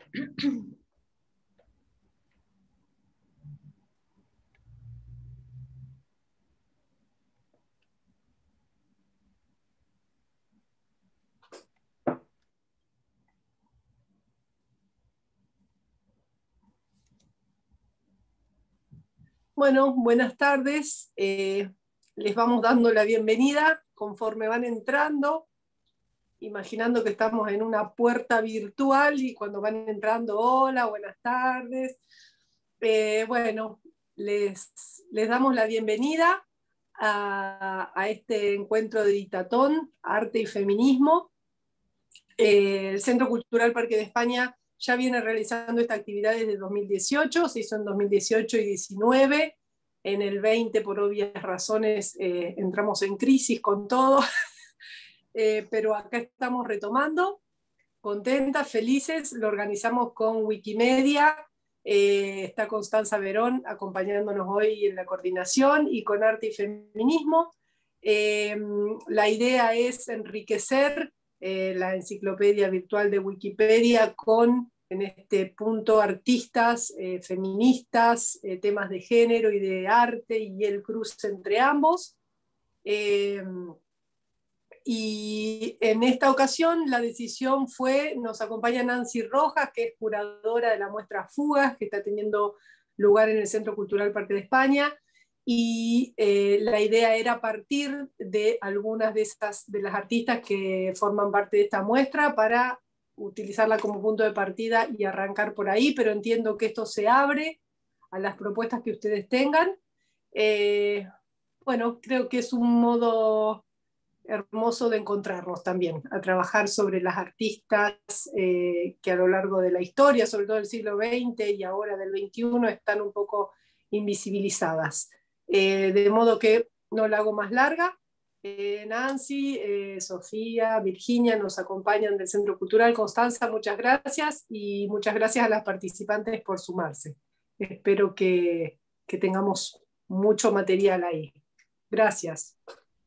Bueno, buenas tardes. Les vamos dando la bienvenida conforme van entrando, imaginando que estamos en una puerta virtual y cuando van entrando, hola, buenas tardes. Bueno, les damos la bienvenida a este encuentro de Ditatón, Arte y Feminismo. El Centro Cultural Parque de España ya viene realizando esta actividad desde 2018, se hizo en 2018 y 2019, en el 20 por obvias razones entramos en crisis con todo, pero acá estamos retomando, contentas, felices, lo organizamos con Wikimedia, está Constanza Verón acompañándonos hoy en la coordinación y con Arte y Feminismo. La idea es enriquecer la enciclopedia virtual de Wikipedia con, en este punto, artistas, feministas, temas de género y de arte y el cruce entre ambos. Y en esta ocasión la decisión fue, nos acompaña Nancy Rojas, que es curadora de la muestra Fugas, que está teniendo lugar en el Centro Cultural Parque de España, y la idea era partir de algunas de las artistas que forman parte de esta muestra para utilizarla como punto de partida y arrancar por ahí, pero entiendo que esto se abre a las propuestas que ustedes tengan. Bueno, creo que es un modo hermoso de encontrarnos también, a trabajar sobre las artistas que a lo largo de la historia, sobre todo del siglo XX y ahora del XXI, están un poco invisibilizadas. De modo que no la hago más larga. Nancy, Sofía, Virginia nos acompañan del Centro Cultural. Constanza, muchas gracias, y muchas gracias a las participantes por sumarse. Espero que tengamos mucho material ahí. Gracias.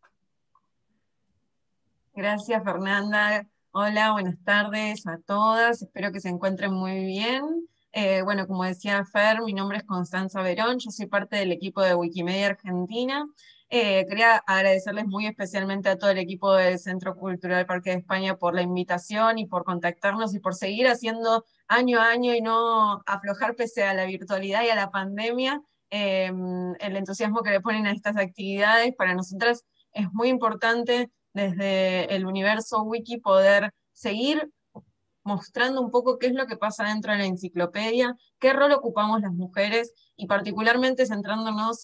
Gracias, Fernanda. Hola, buenas tardes a todas. Espero que se encuentren muy bien. Bueno, como decía Fer, mi nombre es Constanza Verón, yo soy parte del equipo de Wikimedia Argentina. Quería agradecerles muy especialmente a todo el equipo del Centro Cultural Parque de España por la invitación y por contactarnos y por seguir haciendo año a año y no aflojar pese a la virtualidad y a la pandemia. El entusiasmo que le ponen a estas actividades para nosotras es muy importante desde el universo wiki poder seguir mostrando un poco qué es lo que pasa dentro de la enciclopedia, qué rol ocupamos las mujeres y particularmente centrándonos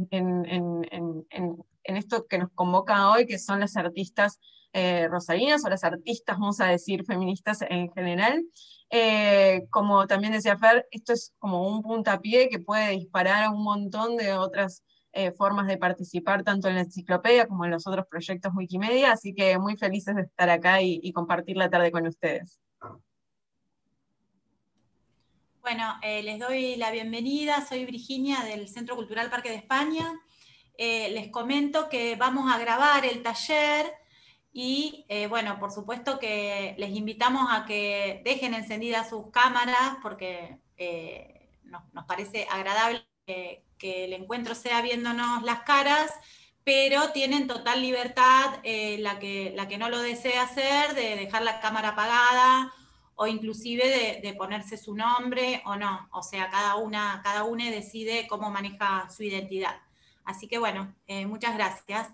en esto que nos convoca hoy, que son las artistas rosarinas o las artistas, vamos a decir, feministas en general. Como también decía Fer, esto es como un puntapié que puede disparar a un montón de otras formas de participar tanto en la enciclopedia como en los otros proyectos Wikimedia, así que muy felices de estar acá y compartir la tarde con ustedes. Bueno, les doy la bienvenida, soy Virginia del Centro Cultural Parque de España. Les comento que vamos a grabar el taller y, bueno, por supuesto que les invitamos a que dejen encendidas sus cámaras porque nos parece agradable que el encuentro sea viéndonos las caras, pero tienen total libertad la que no lo desee hacer de dejar la cámara apagada o inclusive de ponerse su nombre o no. O sea, cada una decide cómo maneja su identidad. Así que bueno, muchas gracias.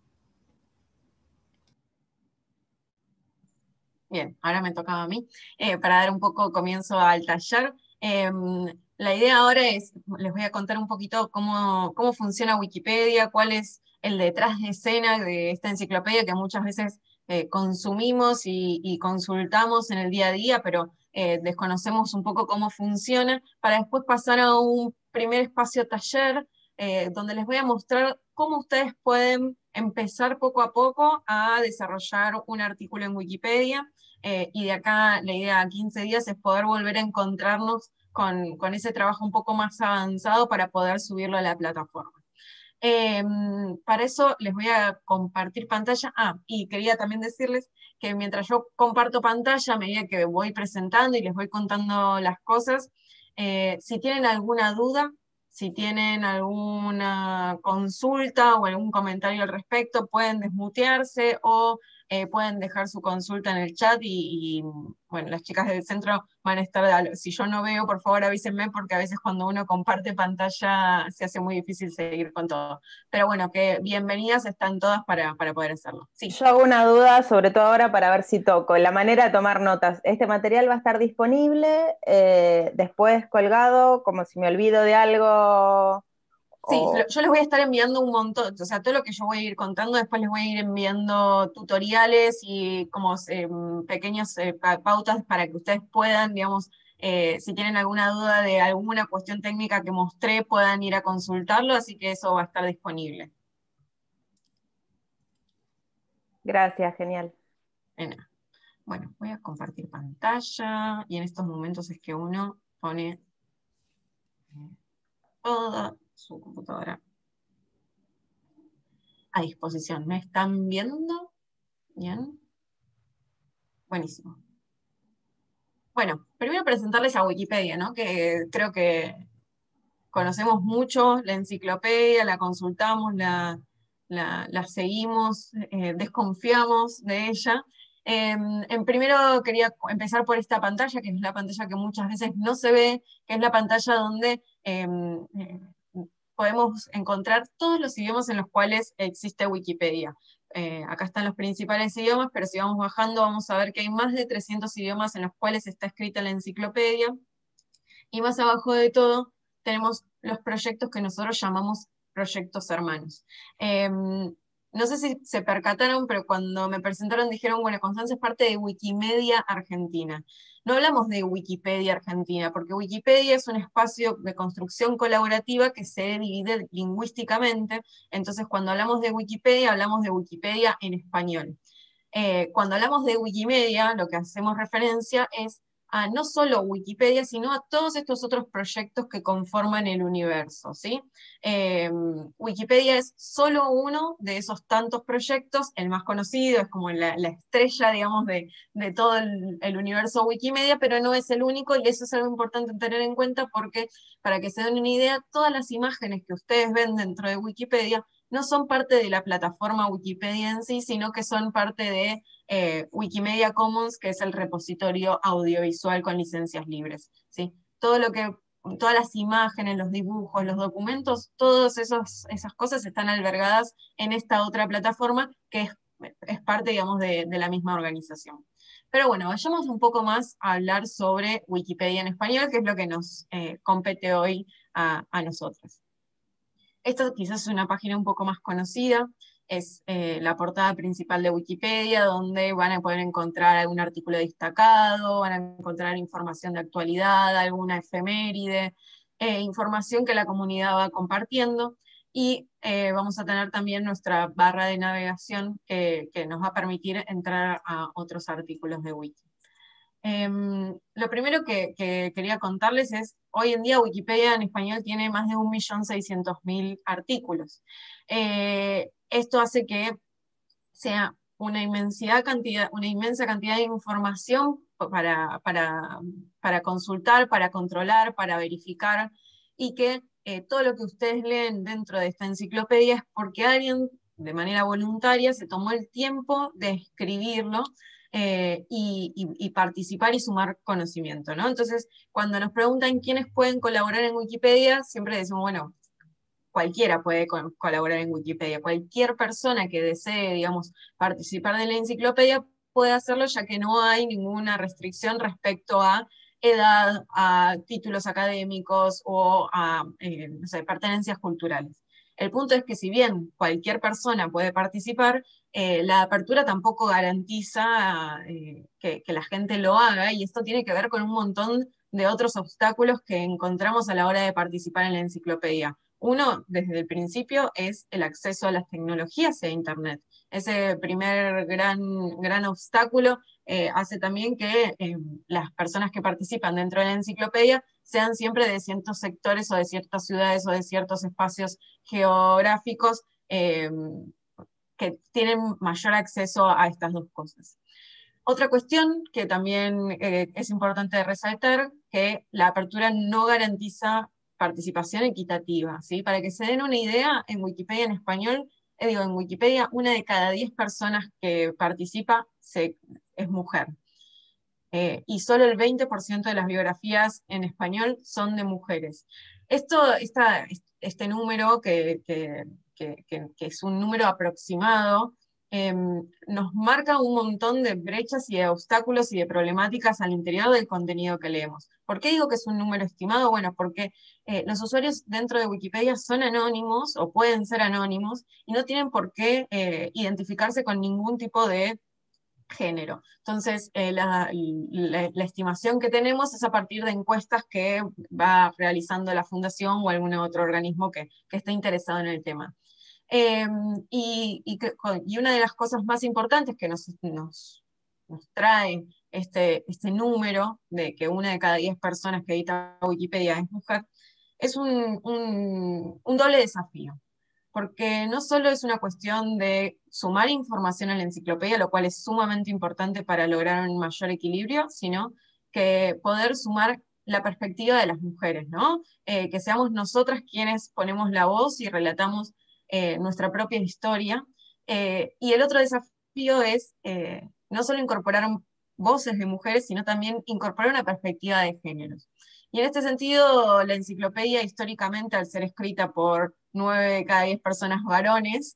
Bien, ahora me tocaba a mí, para dar un poco comienzo al taller. La idea ahora es, les voy a contar un poquito cómo funciona Wikipedia, cuál es el detrás de escena de esta enciclopedia que muchas veces consumimos y consultamos en el día a día, pero desconocemos un poco cómo funciona, para después pasar a un primer espacio taller, donde les voy a mostrar cómo ustedes pueden empezar poco a poco a desarrollar un artículo en Wikipedia. Y de acá la idea a 15 días es poder volver a encontrarnos con ese trabajo un poco más avanzado para poder subirlo a la plataforma. Para eso les voy a compartir pantalla. Y quería también decirles que mientras yo comparto pantalla, a medida que voy presentando y les voy contando las cosas, si tienen alguna duda, si tienen alguna consulta o algún comentario al respecto, pueden desmutearse o pueden dejar su consulta en el chat bueno, las chicas del centro van a estar, si yo no veo, por favor avísenme, porque a veces cuando uno comparte pantalla se hace muy difícil seguir con todo. Pero bueno, que bienvenidas están todas para poder hacerlo. Sí. Yo hago una duda, sobre todo ahora para ver si toco, la manera de tomar notas. Este material va a estar disponible después colgado, como si me olvido de algo. Sí, O... yo les voy a estar enviando un montón, o sea, todo lo que yo voy a ir contando, después les voy a ir enviando tutoriales y como pequeñas pautas para que ustedes puedan, digamos, si tienen alguna duda de alguna cuestión técnica que mostré, puedan ir a consultarlo, así que eso va a estar disponible. Gracias, genial. Bueno, voy a compartir pantalla, y en estos momentos es que uno pone toda su computadora a disposición. ¿Me están viendo? ¿Bien? Buenísimo. Bueno, primero presentarles a Wikipedia, ¿no? Que creo que conocemos mucho la enciclopedia, la consultamos, la seguimos, desconfiamos de ella. En primero quería empezar por esta pantalla, que es la pantalla que muchas veces no se ve, que es la pantalla donde podemos encontrar todos los idiomas en los cuales existe Wikipedia. Acá están los principales idiomas, pero si vamos bajando vamos a ver que hay más de 300 idiomas en los cuales está escrita la enciclopedia. Y más abajo de todo tenemos los proyectos que nosotros llamamos proyectos hermanos. No sé si se percataron, pero cuando me presentaron dijeron, bueno, Constanza es parte de Wikimedia Argentina. No hablamos de Wikipedia Argentina, porque Wikipedia es un espacio de construcción colaborativa que se divide lingüísticamente, entonces cuando hablamos de Wikipedia en español. Cuando hablamos de Wikimedia, lo que hacemos referencia es a no solo Wikipedia, sino a todos estos otros proyectos que conforman el universo, ¿sí? Wikipedia es solo uno de esos tantos proyectos, el más conocido, es como la estrella, digamos, de todo el universo Wikimedia, pero no es el único, y eso es algo importante tener en cuenta porque, para que se den una idea, todas las imágenes que ustedes ven dentro de Wikipedia no son parte de la plataforma Wikipedia en sí, sino que son parte de Wikimedia Commons, que es el repositorio audiovisual con licencias libres, ¿sí? Todas las imágenes, los dibujos, los documentos, todas esas cosas están albergadas en esta otra plataforma que es parte, digamos, de la misma organización. Pero bueno, vayamos un poco más a hablar sobre Wikipedia en español, que es lo que nos compete hoy a nosotros. Esta quizás es una página un poco más conocida, es la portada principal de Wikipedia, donde van a poder encontrar algún artículo destacado, van a encontrar información de actualidad, alguna efeméride, información que la comunidad va compartiendo, y vamos a tener también nuestra barra de navegación que nos va a permitir entrar a otros artículos de Wiki. Lo primero que quería contarles es, hoy en día Wikipedia en español tiene más de 1.600.000 artículos. Esto hace que sea una inmensa cantidad de información para consultar, para controlar, para verificar, y que todo lo que ustedes leen dentro de esta enciclopedia es porque alguien, de manera voluntaria, se tomó el tiempo de escribirlo, y participar y sumar conocimiento, ¿no? Entonces, cuando nos preguntan quiénes pueden colaborar en Wikipedia, siempre decimos, bueno, cualquiera puede colaborar en Wikipedia, cualquier persona que desee, digamos, participar de la enciclopedia puede hacerlo, ya que no hay ninguna restricción respecto a edad, a títulos académicos o a no sé, pertenencias culturales. El punto es que si bien cualquier persona puede participar, la apertura tampoco garantiza que la gente lo haga, y esto tiene que ver con un montón de otros obstáculos que encontramos a la hora de participar en la enciclopedia. Uno, desde el principio, es el acceso a las tecnologías e Internet. Ese primer gran obstáculo hace también que las personas que participan dentro de la enciclopedia sean siempre de ciertos sectores o de ciertas ciudades o de ciertos espacios geográficos que tienen mayor acceso a estas dos cosas. Otra cuestión que también es importante resaltar, que la apertura no garantiza participación equitativa, ¿sí? Para que se den una idea, en Wikipedia en español, en Wikipedia, 1 de cada 10 personas que participa es mujer. Y solo el 20% de las biografías en español son de mujeres. Este número, que es un número aproximado, nos marca un montón de brechas y de obstáculos y de problemáticas al interior del contenido que leemos. ¿Por qué digo que es un número estimado? Bueno, porque los usuarios dentro de Wikipedia son anónimos, o pueden ser anónimos, y no tienen por qué identificarse con ningún tipo de género. Entonces, la estimación que tenemos es a partir de encuestas que va realizando la Fundación o algún otro organismo que esté interesado en el tema. Y una de las cosas más importantes que nos trae este número de que 1 de cada 10 personas que edita Wikipedia es mujer, es un doble desafío. Porque no solo es una cuestión de sumar información a la enciclopedia, lo cual es sumamente importante para lograr un mayor equilibrio, sino que poder sumar la perspectiva de las mujeres, ¿no? Que seamos nosotras quienes ponemos la voz y relatamos nuestra propia historia. Y el otro desafío es no solo incorporar voces de mujeres, sino también incorporar una perspectiva de géneros. Y en este sentido, la enciclopedia, históricamente, al ser escrita por 9 de cada 10 personas varones,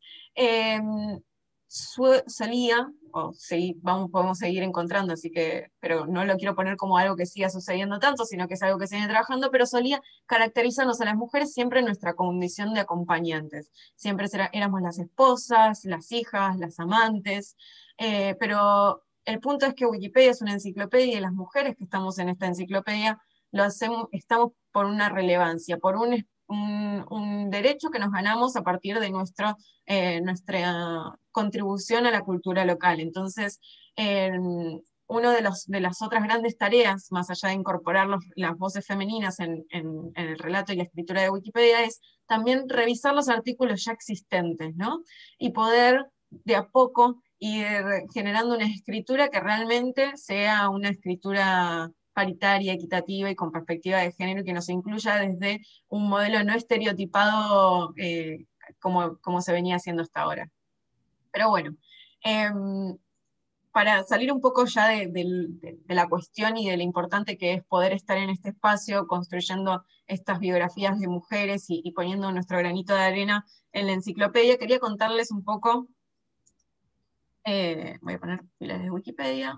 solía, podemos seguir encontrando, pero no lo quiero poner como algo que siga sucediendo tanto, sino que es algo que se viene trabajando, pero solía caracterizarnos a las mujeres siempre en nuestra condición de acompañantes. Siempre éramos las esposas, las hijas, las amantes, pero el punto es que Wikipedia es una enciclopedia y las mujeres que estamos en esta enciclopedia estamos por una relevancia, por un derecho que nos ganamos a partir de nuestra contribución a la cultura local. Entonces, una de las otras grandes tareas, más allá de incorporar las voces femeninas en el relato y la escritura de Wikipedia, es también revisar los artículos ya existentes, ¿no? Y poder de a poco ir generando una escritura que realmente sea una escritura paritaria, equitativa y con perspectiva de género, que nos incluya desde un modelo no estereotipado como se venía haciendo hasta ahora. Pero bueno, para salir un poco ya de la cuestión y de lo importante que es poder estar en este espacio construyendo estas biografías de mujeres y poniendo nuestro granito de arena en la enciclopedia, quería contarles un poco, voy a poner pilas de Wikipedia,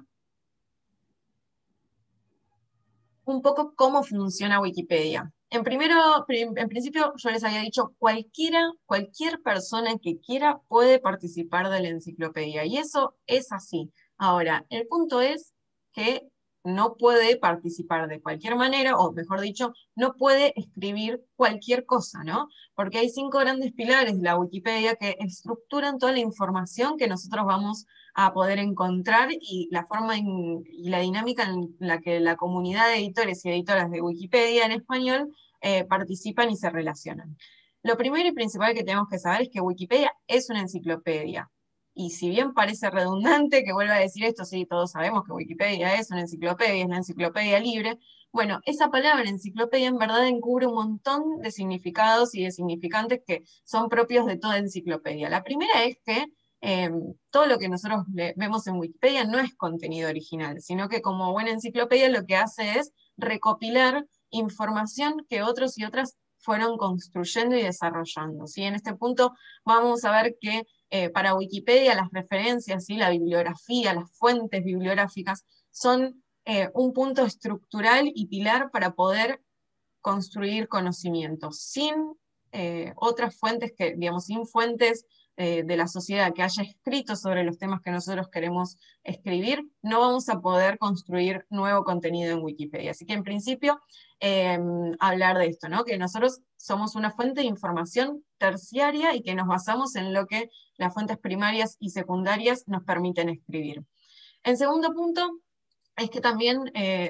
un poco cómo funciona Wikipedia. En principio yo les había dicho, cualquier persona que quiera puede participar de la enciclopedia, y eso es así. Ahora, el punto es que no puede participar de cualquier manera, o mejor dicho, no puede escribir cualquier cosa, ¿no? Porque hay 5 grandes pilares de la Wikipedia que estructuran toda la información que nosotros vamos a poder encontrar, y la forma y la dinámica en la que la comunidad de editores y editoras de Wikipedia en español participan y se relacionan. Lo primero y principal que tenemos que saber es que Wikipedia es una enciclopedia. Y si bien parece redundante que vuelva a decir esto, sí, todos sabemos que Wikipedia es una enciclopedia libre. Bueno, esa palabra enciclopedia en verdad encubre un montón de significados y de significantes que son propios de toda enciclopedia. La primera es que todo lo que nosotros vemos en Wikipedia no es contenido original, sino que como buena enciclopedia lo que hace es recopilar información que otros y otras fueron construyendo y desarrollando, ¿sí? En este punto vamos a ver que para Wikipedia las referencias, ¿sí? La bibliografía, las fuentes bibliográficas son un punto estructural y pilar para poder construir conocimientos. Sin otras fuentes, sin fuentes de la sociedad que haya escrito sobre los temas que nosotros queremos escribir, no vamos a poder construir nuevo contenido en Wikipedia. Así que en principio, hablar de esto, ¿no? Que nosotros somos una fuente de información terciaria y que nos basamos en lo que las fuentes primarias y secundarias nos permiten escribir. En segundo punto, es que también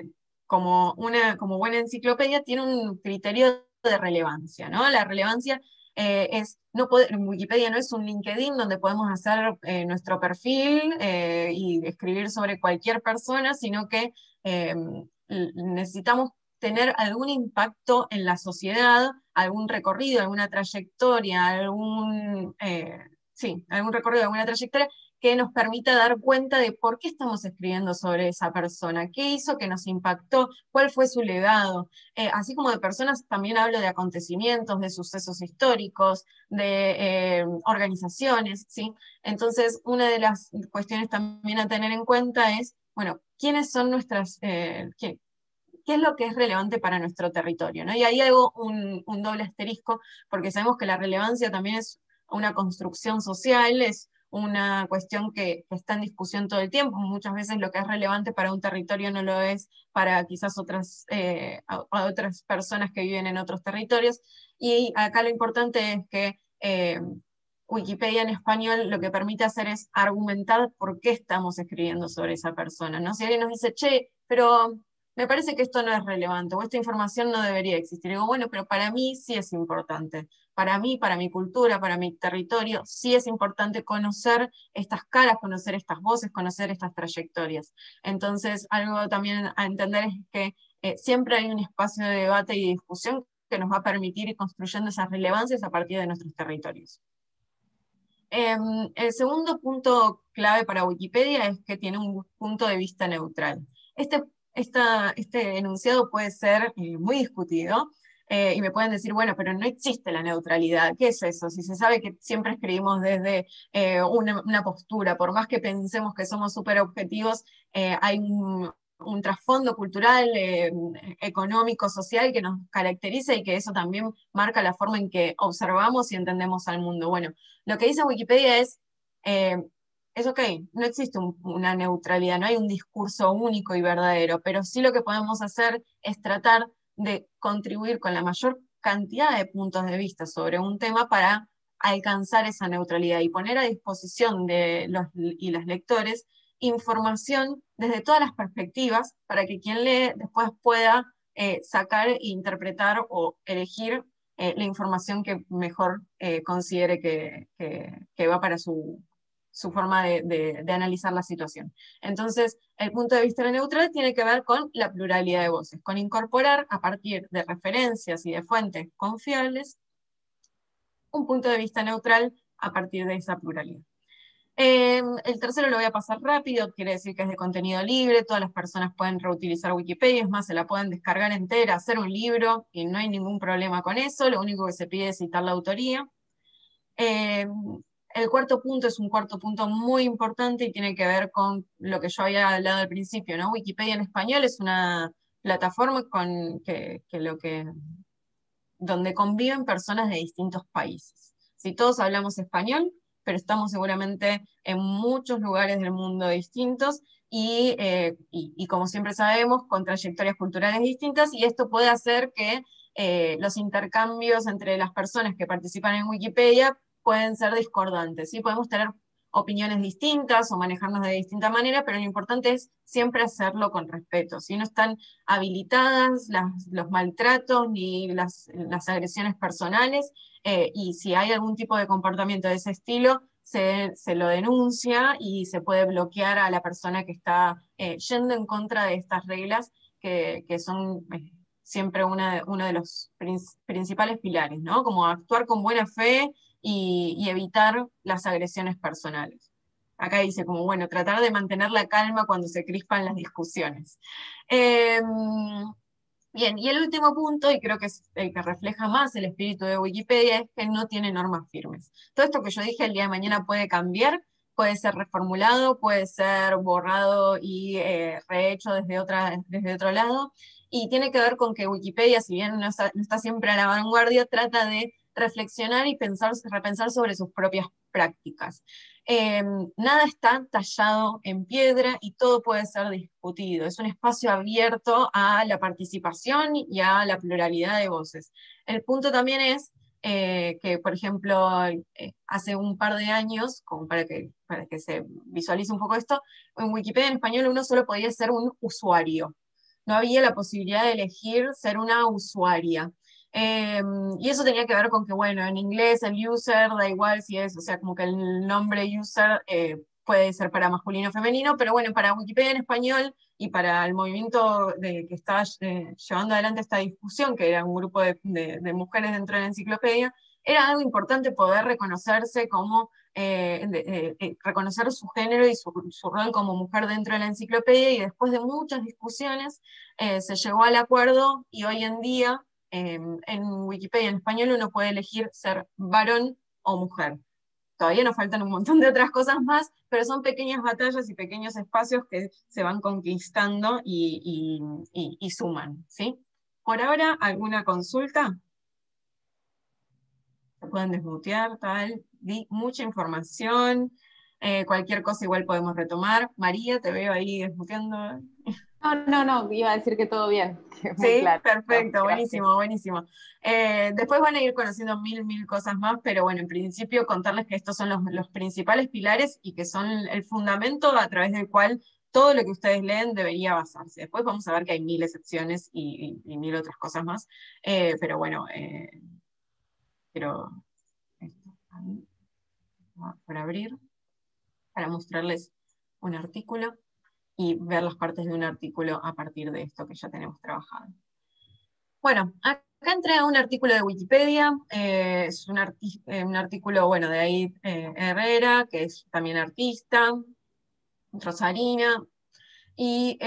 como buena enciclopedia, tiene un criterio de relevancia, ¿no? La relevancia Wikipedia no es un LinkedIn donde podemos hacer nuestro perfil y escribir sobre cualquier persona, sino que necesitamos tener algún impacto en la sociedad, algún recorrido, alguna trayectoria, algún recorrido, alguna trayectoria que nos permita dar cuenta de por qué estamos escribiendo sobre esa persona, qué hizo que nos impactó, cuál fue su legado. Así como de personas, también hablo de acontecimientos, de sucesos históricos, de organizaciones, ¿sí? Entonces, una de las cuestiones también a tener en cuenta es, bueno, ¿quiénes son qué es lo que es relevante para nuestro territorio, ¿no? Y ahí hago un doble asterisco, porque sabemos que la relevancia también es una construcción social, es una cuestión que está en discusión todo el tiempo. Muchas veces lo que es relevante para un territorio no lo es para quizás a otras personas que viven en otros territorios. Y acá lo importante es que Wikipedia en español lo que permite hacer es argumentar por qué estamos escribiendo sobre esa persona, ¿no? Si alguien nos dice, che, pero me parece que esto no es relevante, o esta información no debería existir. Digo, bueno, pero para mí sí es importante. Para mí, para mi cultura, para mi territorio, sí es importante conocer estas caras, conocer estas voces, conocer estas trayectorias. Entonces, algo también a entender es que siempre hay un espacio de debate y discusión que nos va a permitir ir construyendo esas relevancias a partir de nuestros territorios. El segundo punto clave para Wikipedia es que tiene un punto de vista neutral. Este enunciado puede ser muy discutido, y me pueden decir, bueno, pero no existe la neutralidad. ¿Qué es eso? Si se sabe que siempre escribimos desde una postura, por más que pensemos que somos súper objetivos, hay un trasfondo cultural, económico, social que nos caracteriza y que eso también marca la forma en que observamos y entendemos al mundo. Bueno, lo que dice Wikipedia es ok, no existe una neutralidad, no hay un discurso único y verdadero, pero sí lo que podemos hacer es tratar de contribuir con la mayor cantidad de puntos de vista sobre un tema para alcanzar esa neutralidad y poner a disposición de los y las lectores información desde todas las perspectivas para que quien lee después pueda sacar e interpretar o elegir la información que mejor considere que va para su forma de analizar la situación. Entonces, el punto de vista neutral tiene que ver con la pluralidad de voces, con incorporar a partir de referencias y de fuentes confiables un punto de vista neutral a partir de esa pluralidad. El tercero lo voy a pasar rápido, quiere decir que es de contenido libre, todas las personas pueden reutilizar Wikipedia, es más, se la pueden descargar entera, hacer un libro, y no hay ningún problema con eso, lo único que se pide es citar la autoría. El cuarto punto es un cuarto punto muy importante y tiene que ver con lo que yo había hablado al principio, ¿no? Wikipedia en español es una plataforma donde conviven personas de distintos países. Si todos hablamos español, pero estamos seguramente en muchos lugares del mundo distintos y como siempre sabemos, con trayectorias culturales distintas, y esto puede hacer que los intercambios entre las personas que participan en Wikipedia pueden ser discordantes, ¿sí? Podemos tener opiniones distintas o manejarnos de distinta manera, pero lo importante es siempre hacerlo con respeto. Si no están habilitadas los maltratos ni las agresiones personales, y si hay algún tipo de comportamiento de ese estilo, se lo denuncia y se puede bloquear a la persona que está yendo en contra de estas reglas que son siempre uno de los principales pilares, ¿no? Como actuar con buena fe y evitar las agresiones personales. Acá dice como, bueno, tratar de mantener la calma cuando se crispan las discusiones. Bien, y el último punto, y creo que es el que refleja más el espíritu de Wikipedia, es que no tiene normas firmes. Todo esto que yo dije el día de mañana puede cambiar, puede ser reformulado, puede ser borrado y rehecho desde otro lado, y tiene que ver con que Wikipedia, si bien no está siempre a la vanguardia, trata de reflexionar y repensar sobre sus propias prácticas. Nada está tallado en piedra y todo puede ser discutido. Es un espacio abierto a la participación y a la pluralidad de voces. El punto también es que, por ejemplo, hace un par de años, como para que se visualice un poco esto, en Wikipedia en español uno solo podía ser un usuario. no había la posibilidad de elegir ser una usuaria. Y eso tenía que ver con que, bueno, en inglés el user da igual si es, o sea, como que el nombre user puede ser para masculino o femenino, pero bueno, para Wikipedia en español y para el movimiento que estaba llevando adelante esta discusión, que era un grupo de mujeres dentro de la enciclopedia, era algo importante poder reconocerse como, reconocer su género y su rol como mujer dentro de la enciclopedia, y después de muchas discusiones se llegó al acuerdo, y hoy en día en Wikipedia en español uno puede elegir ser varón o mujer. Todavía nos faltan un montón de otras cosas más, pero son pequeñas batallas y pequeños espacios que se van conquistando y suman, ¿sí? Por ahora, ¿alguna consulta? Se pueden desmutear, tal. Di mucha información. Cualquier cosa igual podemos retomar. María, te veo ahí desmuteando. No, iba a decir que todo bien, que muy Sí, claro. perfecto, Gracias. buenísimo, buenísimo. Después van a ir conociendo mil cosas más, pero bueno, en principio contarles que estos son los principales pilares y que son el fundamento a través del cual todo lo que ustedes leen debería basarse. Después vamos a ver que hay mil excepciones y mil otras cosas más, pero bueno, pero esto ahí va por abrir para mostrarles un artículo y ver las partes de un artículo a partir de esto que ya tenemos trabajado. Bueno, acá entré a un artículo de Wikipedia, es un artículo, bueno, de Aid Herrera, que es también artista, rosarina, y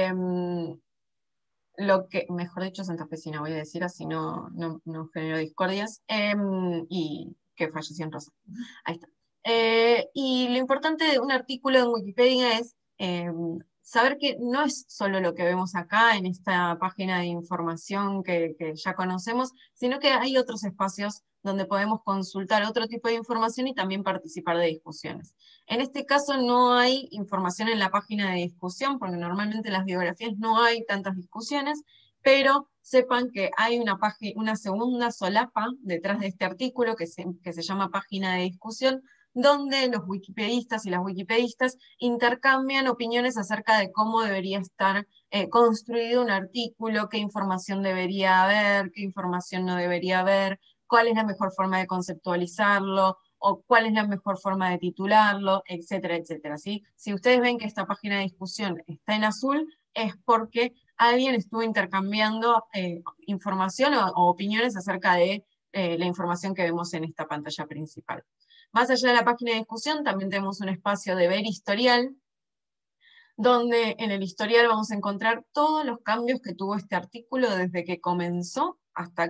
lo que, mejor dicho, santafesina, voy a decir, así no genero discordias, y que falleció en Rosario. Ahí está. Y lo importante de un artículo en Wikipedia es saber que no es solo lo que vemos acá en esta página de información que ya conocemos, sino que hay otros espacios donde podemos consultar otro tipo de información y también participar de discusiones. En este caso no hay información en la página de discusión, porque normalmente en las biografías no hay tantas discusiones, pero sepan que hay una segunda solapa detrás de este artículo que se llama página de discusión, donde los wikipedistas y las wikipedistas intercambian opiniones acerca de cómo debería estar construido un artículo, qué información debería haber, qué información no debería haber, cuál es la mejor forma de conceptualizarlo, o cuál es la mejor forma de titularlo, etcétera, etcétera. ¿Sí? Si ustedes ven que esta página de discusión está en azul, es porque alguien estuvo intercambiando información o opiniones acerca de la información que vemos en esta pantalla principal. Más allá de la página de discusión, también tenemos un espacio de ver historial, donde en el historial vamos a encontrar todos los cambios que tuvo este artículo desde que comenzó hasta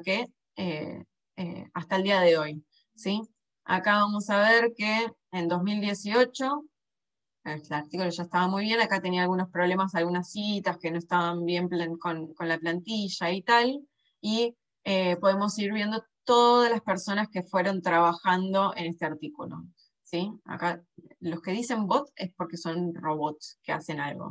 el día de hoy, ¿sí? Acá vamos a ver que en 2018, el artículo ya estaba muy bien, acá tenía algunos problemas, algunas citas que no estaban bien con la plantilla y tal, y podemos ir viendo todas las personas que fueron trabajando en este artículo, ¿sí? Acá los que dicen bot es porque son robots que hacen algo,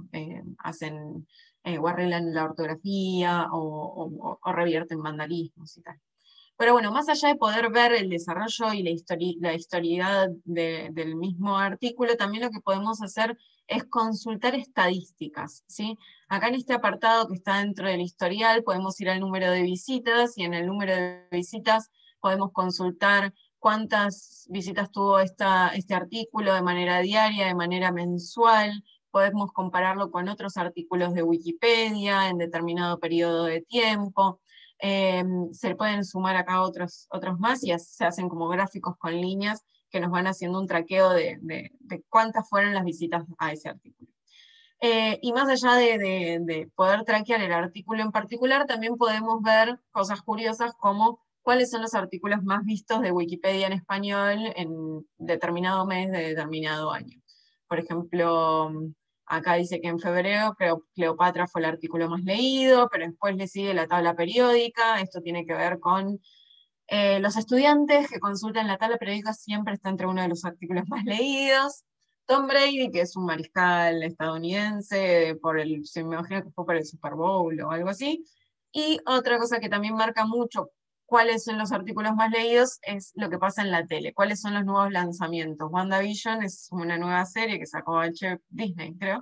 o arreglan la ortografía o revierten vandalismos y tal. Pero bueno, más allá de poder ver el desarrollo y la historicidad del mismo artículo, también lo que podemos hacer es consultar estadísticas, ¿sí? Acá en este apartado que está dentro del historial podemos ir al número de visitas, y en el número de visitas podemos consultar cuántas visitas tuvo este artículo de manera diaria, de manera mensual, podemos compararlo con otros artículos de Wikipedia en determinado periodo de tiempo. Se pueden sumar acá otros más y se hacen como gráficos con líneas que nos van haciendo un traqueo de cuántas fueron las visitas a ese artículo. Y más allá de poder traquear el artículo en particular, también podemos ver cosas curiosas como cuáles son los artículos más vistos de Wikipedia en español en determinado mes de determinado año. Por ejemplo, acá dice que en febrero Cleopatra fue el artículo más leído, pero después le sigue la tabla periódica. Esto tiene que ver con los estudiantes que consultan la tabla periódica, siempre está entre uno de los artículos más leídos. Tom Brady, que es un mariscal estadounidense, se me imagino que fue por el Super Bowl o algo así. Y otra cosa que también marca mucho cuáles son los artículos más leídos es lo que pasa en la tele, cuáles son los nuevos lanzamientos. WandaVision es una nueva serie que sacó Disney, creo,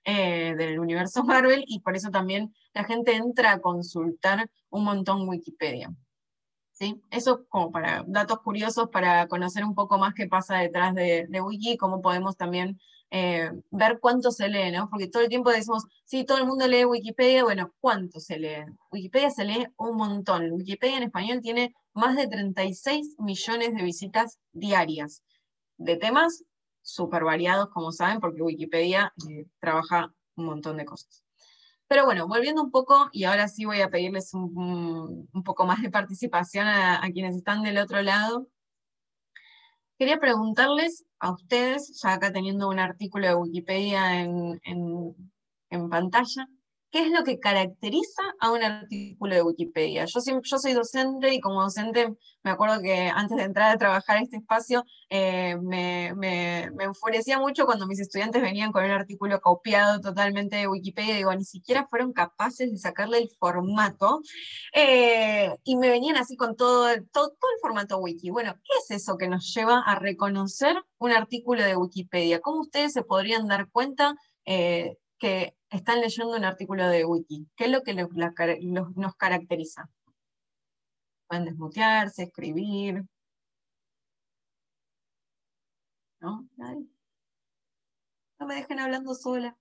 del universo Marvel, y por eso también la gente entra a consultar un montón Wikipedia. ¿Sí? Eso como para datos curiosos, para conocer un poco más qué pasa detrás de Wiki, cómo podemos también ver cuánto se lee, ¿no? Porque todo el tiempo decimos, sí, todo el mundo lee Wikipedia, bueno, ¿cuánto se lee? Wikipedia se lee un montón. Wikipedia en español tiene más de 36 millones de visitas diarias, de temas súper variados, como saben, porque Wikipedia trabaja un montón de cosas. Pero bueno, volviendo un poco, y ahora sí voy a pedirles un poco más de participación a quienes están del otro lado. Quería preguntarles a ustedes, ya acá teniendo un artículo de Wikipedia en pantalla, ¿qué es lo que caracteriza a un artículo de Wikipedia? Yo soy docente, y como docente me acuerdo que antes de entrar a trabajar este espacio me enfurecía mucho cuando mis estudiantes venían con un artículo copiado totalmente de Wikipedia, y digo, ni siquiera fueron capaces de sacarle el formato, y me venían así con todo el formato wiki. Bueno, ¿qué es eso que nos lleva a reconocer un artículo de Wikipedia? ¿Cómo ustedes se podrían dar cuenta que están leyendo un artículo de Wiki? ¿Qué es lo que nos caracteriza? Pueden desmutearse, escribir. ¿No? ¿Nadie? No me dejen hablando sola.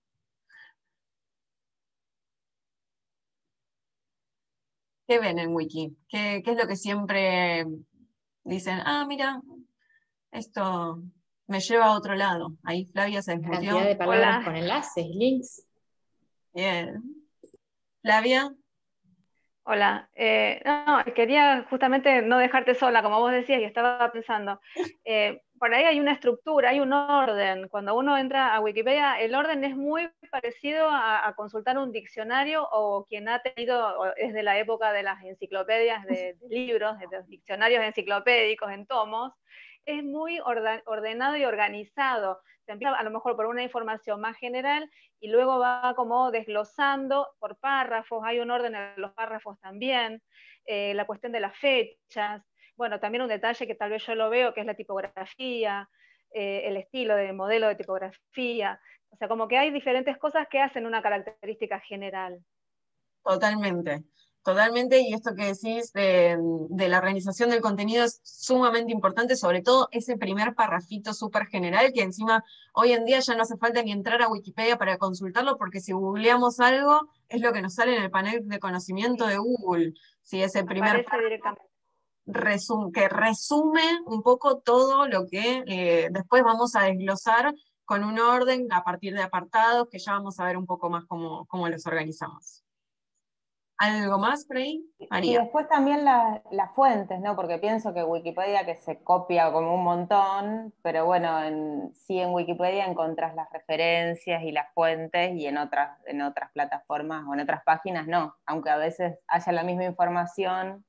¿Qué ven en Wiki? ¿Qué es lo que siempre dicen? Ah, mira, esto me lleva a otro lado. Ahí Flavia se La desmuteó. cantidad de palabras Hola. con enlaces, links. Bien. Flavia. Hola, no, quería justamente no dejarte sola, como vos decías, y estaba pensando, por ahí hay una estructura, hay un orden. Cuando uno entra a Wikipedia, el orden es muy parecido a consultar un diccionario, o quien ha tenido, es de la época de las enciclopedias de libros, de los diccionarios enciclopédicos en tomos. Es muy ordenado y organizado. Se empieza a lo mejor por una información más general, y luego va como desglosando por párrafos. Hay un orden en los párrafos también, la cuestión de las fechas, bueno, también un detalle que tal vez yo lo veo, que es la tipografía, el estilo del modelo de tipografía, o sea, como que hay diferentes cosas que hacen una característica general. Totalmente, totalmente, y esto que decís de la organización del contenido es sumamente importante, sobre todo ese primer parrafito súper general, que encima hoy en día ya no hace falta ni entrar a Wikipedia para consultarlo, porque si googleamos algo, es lo que nos sale en el panel de conocimiento de Google. Si ese primer Aparece directamente. que resume un poco todo lo que después vamos a desglosar con un orden a partir de apartados, que ya vamos a ver un poco más cómo los organizamos. ¿Algo más por ahí, María? Y después también las fuentes, ¿no? Porque pienso que Wikipedia, que se copia como un montón, pero bueno, sí en Wikipedia encontrás las referencias y las fuentes, y en otras plataformas o en otras páginas no, aunque a veces haya la misma información,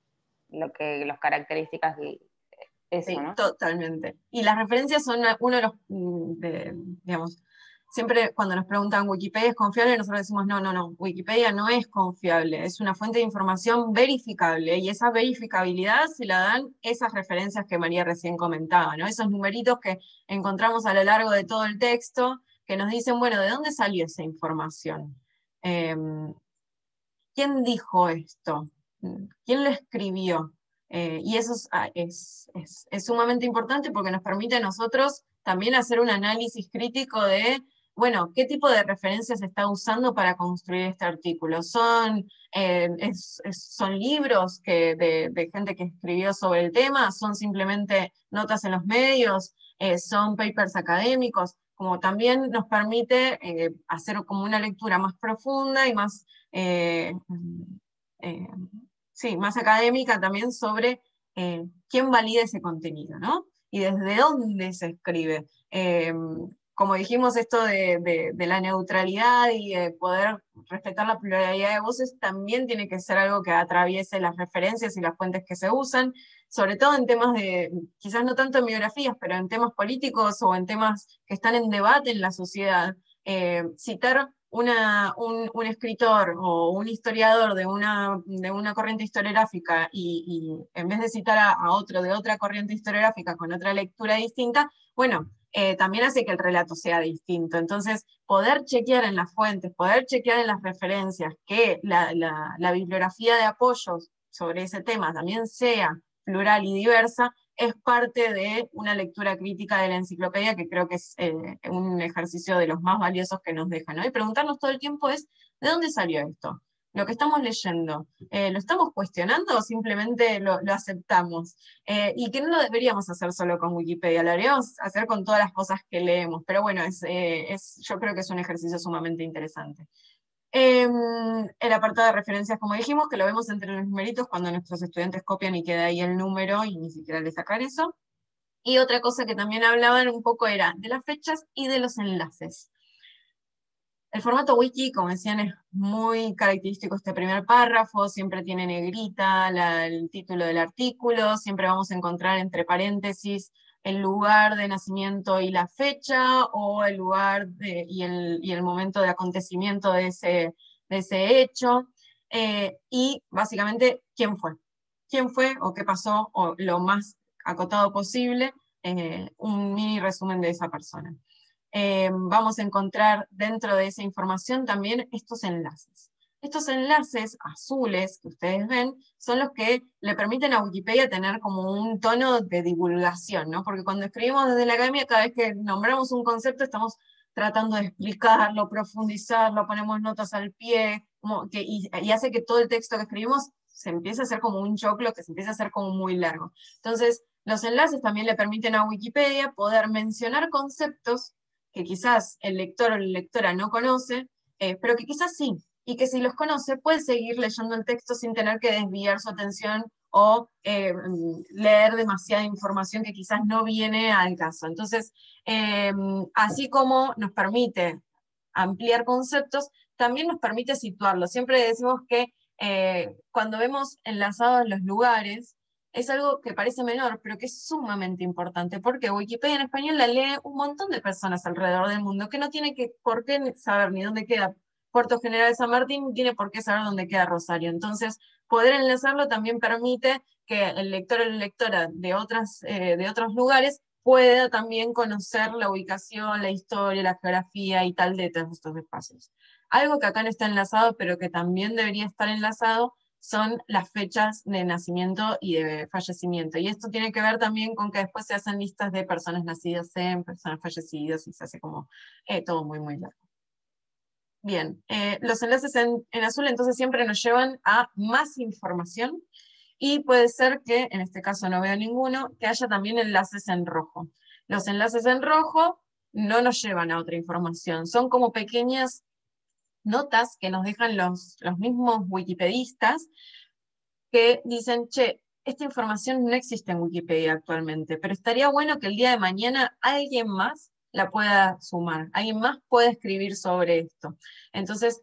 las características de eso, Sí, ¿no? totalmente. Y las referencias son uno de los, digamos, siempre cuando nos preguntan ¿Wikipedia es confiable? Nosotros decimos no, Wikipedia no es confiable, es una fuente de información verificable, y esa verificabilidad se la dan esas referencias que María recién comentaba, ¿no? Esos numeritos que encontramos a lo largo de todo el texto, que nos dicen, bueno, ¿de dónde salió esa información? ¿Quién dijo esto? ¿Quién lo escribió? Y eso es sumamente importante, porque nos permite a nosotros también hacer un análisis crítico de, bueno, ¿qué tipo de referencias se está usando para construir este artículo? ¿Son libros de gente que escribió sobre el tema? ¿Son simplemente notas en los medios? ¿Son papers académicos? Como también nos permite hacer como una lectura más profunda y más sí, más académica también sobre quién valida ese contenido, ¿no? Y desde dónde se escribe. Como dijimos, esto de la neutralidad y de poder respetar la pluralidad de voces también tiene que ser algo que atraviese las referencias y las fuentes que se usan, sobre todo en temas de, quizás no tanto en biografías, pero en temas políticos o en temas que están en debate en la sociedad. Citar un escritor o un historiador de una corriente historiográfica, y en vez de citar a otro de otra corriente historiográfica con otra lectura distinta, bueno, también hace que el relato sea distinto. Entonces, poder chequear en las fuentes, poder chequear en las referencias, que la bibliografía de apoyos sobre ese tema también sea plural y diversa, es parte de una lectura crítica de la enciclopedia, que creo que es un ejercicio de los más valiosos que nos deja, ¿no? Y preguntarnos todo el tiempo es, ¿de dónde salió esto? Lo que estamos leyendo, ¿lo estamos cuestionando o simplemente lo aceptamos? Y que no lo deberíamos hacer solo con Wikipedia, lo deberíamos hacer con todas las cosas que leemos, pero bueno, yo creo que es un ejercicio sumamente interesante. El apartado de referencias, como dijimos, que lo vemos entre los numeritos cuando nuestros estudiantes copian y queda ahí el número y ni siquiera le sacan eso. Y otra cosa que también hablaban un poco era de las fechas y de los enlaces. El formato wiki, como decían, es muy característico este primer párrafo, siempre tiene negrita el título del artículo, siempre vamos a encontrar entre paréntesis el lugar de nacimiento y la fecha, o el lugar y el momento de acontecimiento de ese hecho, y básicamente quién fue o qué pasó, o lo más acotado posible, un mini resumen de esa persona. Vamos a encontrar dentro de esa información también estos enlaces. Estos enlaces azules que ustedes ven son los que le permiten a Wikipedia tener como un tono de divulgación, ¿no? Porque cuando escribimos desde la academia, cada vez que nombramos un concepto estamos tratando de explicarlo, profundizarlo, ponemos notas al pie, y hace que todo el texto que escribimos se empiece a hacer como un choclo, que se empiece a hacer como muy largo. Entonces, los enlaces también le permiten a Wikipedia poder mencionar conceptos que quizás el lector o la lectora no conoce, pero que quizás sí, y que si los conoce puede seguir leyendo el texto sin tener que desviar su atención o leer demasiada información que quizás no viene al caso. Entonces, así como nos permite ampliar conceptos, también nos permite situarlos. Siempre decimos que cuando vemos enlazados los lugares, es algo que parece menor, pero que es sumamente importante, porque Wikipedia en español la lee un montón de personas alrededor del mundo, que no tiene por qué saber ni dónde queda Puerto General San Martín, ni tiene por qué saber dónde queda Rosario. Entonces, poder enlazarlo también permite que el lector o la lectora de otros lugares pueda también conocer la ubicación, la historia, la geografía y tal de todos estos espacios. Algo que acá no está enlazado, pero que también debería estar enlazado, son las fechas de nacimiento y de fallecimiento. Y esto tiene que ver también con que después se hacen listas de personas nacidas en, personas fallecidas, y se hace como todo muy, muy largo. Bien, los enlaces en azul entonces siempre nos llevan a más información, y puede ser que, en este caso no veo ninguno, que haya también enlaces en rojo. Los enlaces en rojo no nos llevan a otra información, son como pequeñas notas que nos dejan los mismos wikipedistas, que dicen, che, esta información no existe en Wikipedia actualmente, pero estaría bueno que el día de mañana alguien más la pueda sumar, alguien más pueda escribir sobre esto. Entonces,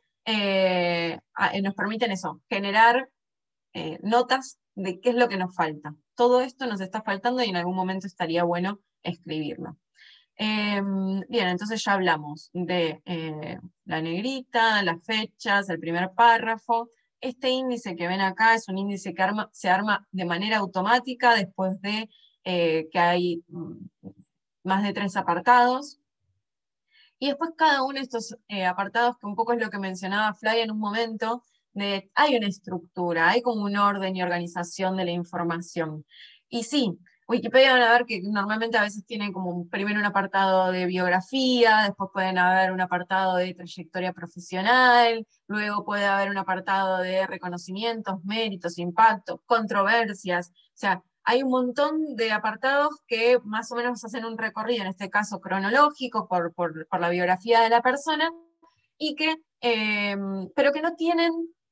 nos permiten eso, generar notas de qué es lo que nos falta. Todo esto nos está faltando y en algún momento estaría bueno escribirlo. Bien, entonces ya hablamos de la negrita, las fechas, el primer párrafo. Este índice que ven acá es un índice que se arma de manera automática después de que hay más de 3 apartados. Y después cada uno de estos apartados, que un poco es lo que mencionaba Flavia en un momento, hay una estructura, hay como un orden y organización de la información. Y sí, Wikipedia van a ver que normalmente a veces tiene como primero un apartado de biografía, después pueden haber un apartado de trayectoria profesional, luego puede haber un apartado de reconocimientos, méritos, impactos, controversias, o sea, hay un montón de apartados que más o menos hacen un recorrido, en este caso cronológico, por la biografía de la persona, y pero que no tienen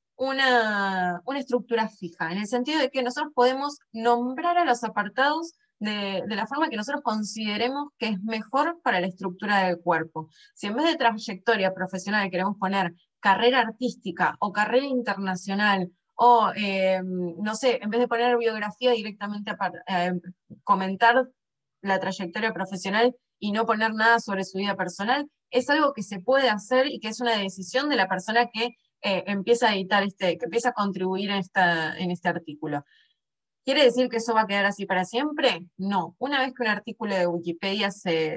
una estructura fija, en el sentido de que nosotros podemos nombrar a los apartados de la forma que nosotros consideremos que es mejor para la estructura del cuerpo. Si en vez de trayectoria profesional queremos poner carrera artística o carrera internacional, o, no sé, en vez de poner biografía directamente comentar la trayectoria profesional y no poner nada sobre su vida personal, es algo que se puede hacer y que es una decisión de la persona que empieza a editar, que empieza a contribuir en este artículo. ¿Quiere decir que eso va a quedar así para siempre? No. Una vez que un artículo de Wikipedia se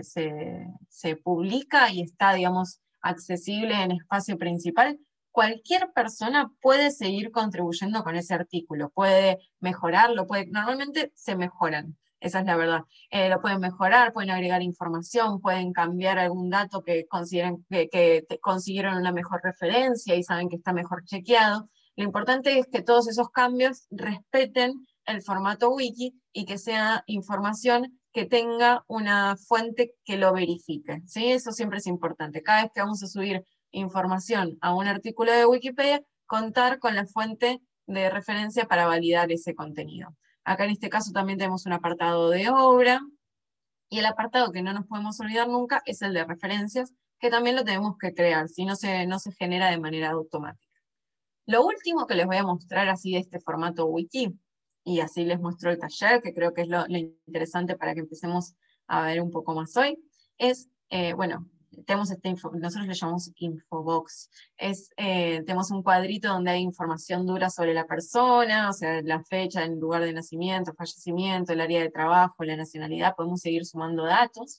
publica y está, digamos, accesible en espacio principal, cualquier persona puede seguir contribuyendo con ese artículo, puede mejorarlo, normalmente se mejoran, esa es la verdad. Lo pueden mejorar, pueden agregar información, pueden cambiar algún dato que consideren que consiguieron una mejor referencia y saben que está mejor chequeado. Lo importante es que todos esos cambios respeten el formato wiki y que sea información que tenga una fuente que lo verifique, ¿sí? Eso siempre es importante. Cada vez que vamos a subir información a un artículo de Wikipedia, contar con la fuente de referencia para validar ese contenido. Acá en este caso también tenemos un apartado de obra, y el apartado que no nos podemos olvidar nunca es el de referencias, que también lo tenemos que crear, si no se genera de manera automática. Lo último que les voy a mostrar así de este formato wiki, y así les muestro el taller, que creo que es lo interesante para que empecemos a ver un poco más hoy, es, bueno, tenemos nosotros le llamamos infobox, tenemos un cuadrito donde hay información dura sobre la persona, o sea, la fecha, el lugar de nacimiento, fallecimiento, el área de trabajo, la nacionalidad, podemos seguir sumando datos,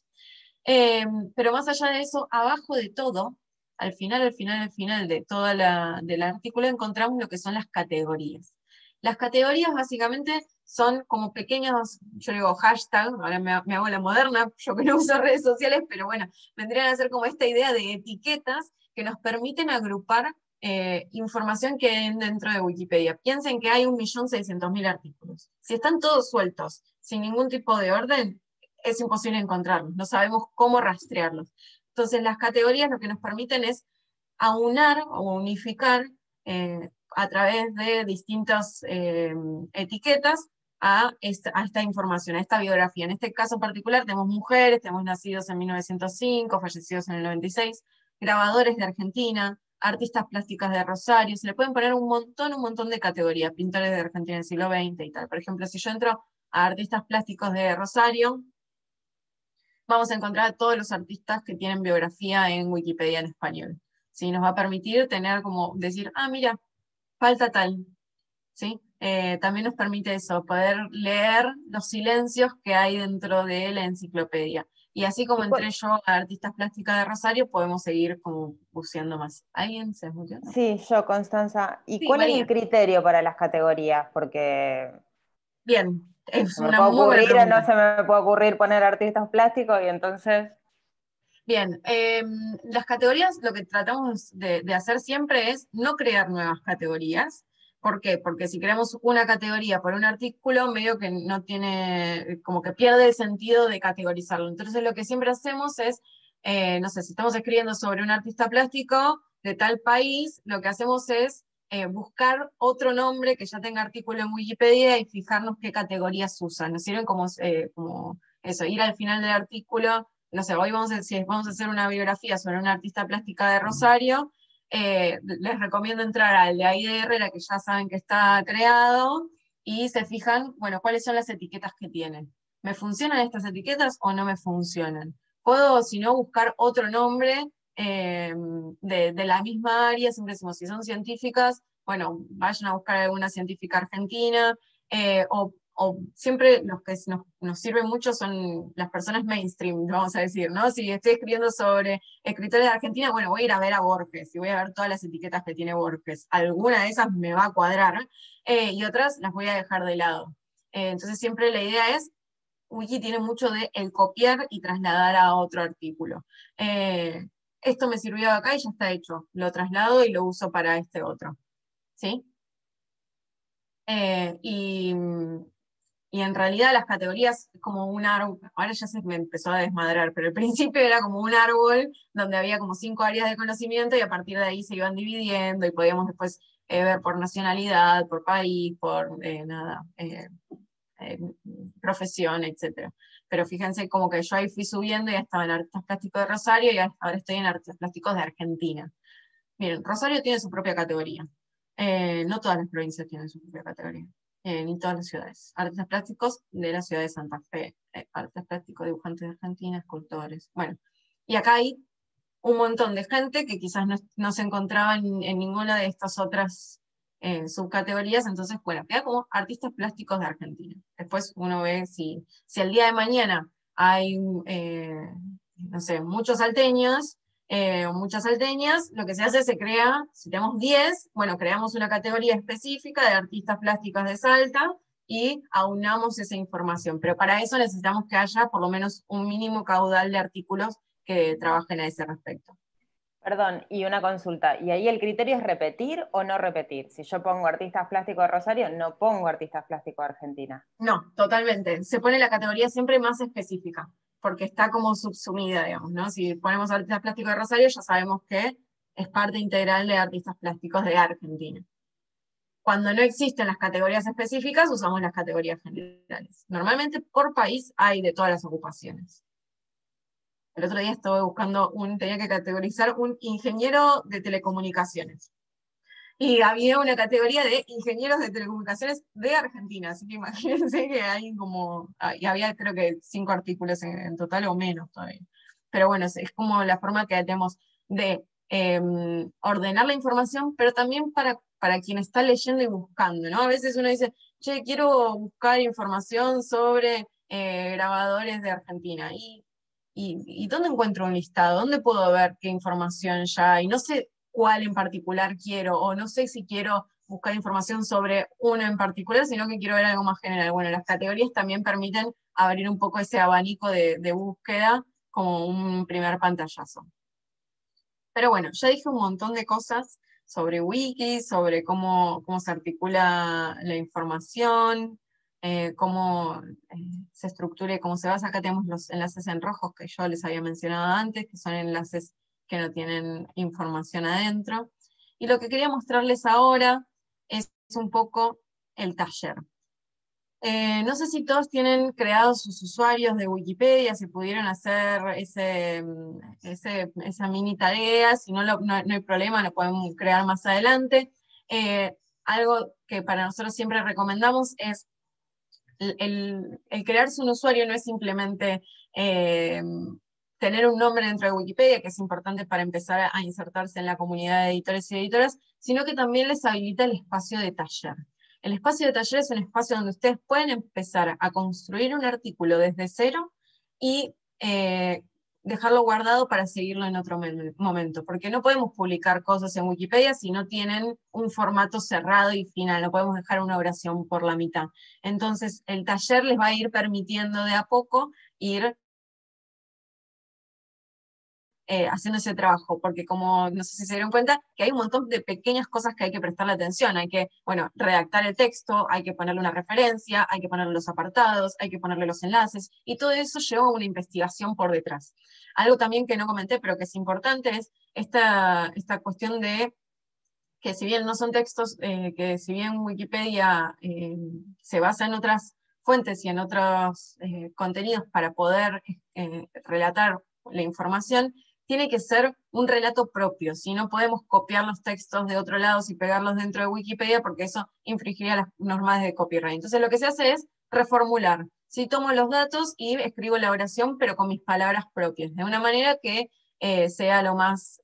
pero más allá de eso, abajo de todo, al final de todo del artículo encontramos lo que son las categorías. Las categorías básicamente son como pequeños, yo digo hashtag, ahora me hago la moderna, yo que no uso redes sociales, pero bueno, vendrían a ser como esta idea de etiquetas que nos permiten agrupar información que hay dentro de Wikipedia. Piensen que hay 1.600.000 artículos. Si están todos sueltos, sin ningún tipo de orden, es imposible encontrarlos, no sabemos cómo rastrearlos. Entonces las categorías lo que nos permiten es aunar o unificar a través de distintas etiquetas a esta información, a esta biografía. En este caso particular tenemos mujeres, tenemos nacidos en 1905, fallecidos en el 96, grabadores de Argentina, artistas plásticas de Rosario, se le pueden poner un montón de categorías, pintores de Argentina del siglo XX y tal. Por ejemplo, si yo entro a artistas plásticos de Rosario, vamos a encontrar a todos los artistas que tienen biografía en Wikipedia en español. ¿Sí? Nos va a permitir tener como decir, ah, mira, falta tal. ¿Sí? También nos permite eso, poder leer los silencios que hay dentro de la enciclopedia. Y así como entré yo a artistas plásticas de Rosario, podemos seguir como buceando más. ¿Alguien se murió? Sí, yo, Constanza. ¿Y Sí, cuál María. es el criterio para las categorías? Porque Bien, es se me una puede muy buena ocurrir o pregunta. no se me puede ocurrir poner artistas plásticos y entonces... Bien, las categorías, lo que tratamos de hacer siempre es no crear nuevas categorías. ¿Por qué? Porque si creamos una categoría por un artículo, medio que no tiene, como que pierde el sentido de categorizarlo. Entonces lo que siempre hacemos es, no sé, si estamos escribiendo sobre un artista plástico de tal país, lo que hacemos es buscar otro nombre que ya tenga artículo en Wikipedia y fijarnos qué categorías usan. Nos sirven como eso, ir al final del artículo. No sé, hoy vamos a hacer una biografía sobre una artista plástica de Rosario, les recomiendo entrar al de ahí de Herrera, que ya saben que está creado, y se fijan, bueno, cuáles son las etiquetas que tienen. ¿Me funcionan estas etiquetas o no me funcionan? Puedo, si no, buscar otro nombre de la misma área, siempre decimos, si son científicas, bueno, vayan a buscar alguna científica argentina, o siempre los que nos sirven mucho son las personas mainstream, vamos a decir, ¿no? Si estoy escribiendo sobre escritores de Argentina, bueno, voy a ir a ver a Borges, y voy a ver todas las etiquetas que tiene Borges. Alguna de esas me va a cuadrar, y otras las voy a dejar de lado. Entonces siempre la idea es, Wiki tiene mucho de el copiar y trasladar a otro artículo. Esto me sirvió acá y ya está hecho. Lo traslado y lo uso para este otro. ¿Sí? Y en realidad las categorías es como un árbol, ahora ya se me empezó a desmadrar, pero al principio era como un árbol donde había como 5 áreas de conocimiento y a partir de ahí se iban dividiendo y podíamos después ver por nacionalidad, por país, por profesión, etc. Pero fíjense como que yo ahí fui subiendo y ya estaba en artistas plásticos de Rosario y ahora estoy en artistas plásticos de Argentina. Miren, Rosario tiene su propia categoría. No todas las provincias tienen su propia categoría. Ni todas las ciudades. Artistas plásticos de la ciudad de Santa Fe, artistas plásticos, dibujantes de Argentina, escultores. Bueno, y acá hay un montón de gente que quizás no se encontraba en ninguna de estas otras subcategorías, entonces, bueno, queda como artistas plásticos de Argentina. Después uno ve si el día de mañana hay, no sé, muchos salteños, muchas salteñas, lo que se hace, se crea, si tenemos 10, bueno, creamos una categoría específica de artistas plásticos de Salta, y aunamos esa información, pero para eso necesitamos que haya por lo menos un mínimo caudal de artículos que trabajen a ese respecto. Perdón, y una consulta, ¿y ahí el criterio es repetir o no repetir? Si yo pongo artistas plásticos de Rosario, no pongo artistas plásticos de Argentina. No, totalmente. Se pone la categoría siempre más específica, porque está como subsumida, digamos, ¿no? Si ponemos artistas plásticos de Rosario, ya sabemos que es parte integral de artistas plásticos de Argentina. Cuando no existen las categorías específicas, usamos las categorías generales. Normalmente por país hay de todas las ocupaciones. El otro día estuve buscando tenía que categorizar un ingeniero de telecomunicaciones. Y había una categoría de ingenieros de telecomunicaciones de Argentina, así que imagínense que hay y había creo que 5 artículos en total o menos todavía. Pero bueno, es como la forma que tenemos de ordenar la información, pero también para quien está leyendo y buscando, ¿no? A veces uno dice, che, quiero buscar información sobre grabadores de Argentina, ¿y dónde encuentro un listado? ¿Dónde puedo ver qué información ya hay? No sé cuál en particular quiero, o no sé si quiero buscar información sobre uno en particular, sino que quiero ver algo más general. Bueno, las categorías también permiten abrir un poco ese abanico de búsqueda como un primer pantallazo. Pero bueno, ya dije un montón de cosas sobre Wiki, sobre cómo se articula la información, cómo se estructura y cómo se basa. Acá tenemos los enlaces en rojos que yo les había mencionado antes, que son enlaces que no tienen información adentro. Y lo que quería mostrarles ahora es un poco el taller. No sé si todos tienen creados sus usuarios de Wikipedia, si pudieron hacer esa mini tarea, si no, no hay problema, lo podemos crear más adelante. Algo que para nosotros siempre recomendamos es el crearse un usuario no es simplemente tener un nombre dentro de Wikipedia, que es importante para empezar a insertarse en la comunidad de editores y editoras, sino que también les habilita el espacio de taller. El espacio de taller es un espacio donde ustedes pueden empezar a construir un artículo desde cero y dejarlo guardado para seguirlo en otro momento, porque no podemos publicar cosas en Wikipedia si no tienen un formato cerrado y final, no podemos dejar una oración por la mitad. Entonces, el taller les va a ir permitiendo de a poco ir haciendo ese trabajo, porque como no sé si se dieron cuenta, que hay un montón de pequeñas cosas que hay que prestarle atención, hay que, bueno, redactar el texto, hay que ponerle una referencia, hay que ponerle los apartados, hay que ponerle los enlaces, y todo eso lleva una investigación por detrás. Algo también que no comenté, pero que es importante, es esta cuestión de que si bien no son textos, que si bien Wikipedia se basa en otras fuentes y en otros contenidos para poder relatar la información, tiene que ser un relato propio, si no podemos copiar los textos de otro lado y pegarlos dentro de Wikipedia, porque eso infringiría las normas de copyright. Entonces lo que se hace es reformular. Si tomo los datos y escribo la oración, pero con mis palabras propias, de una manera que sea lo más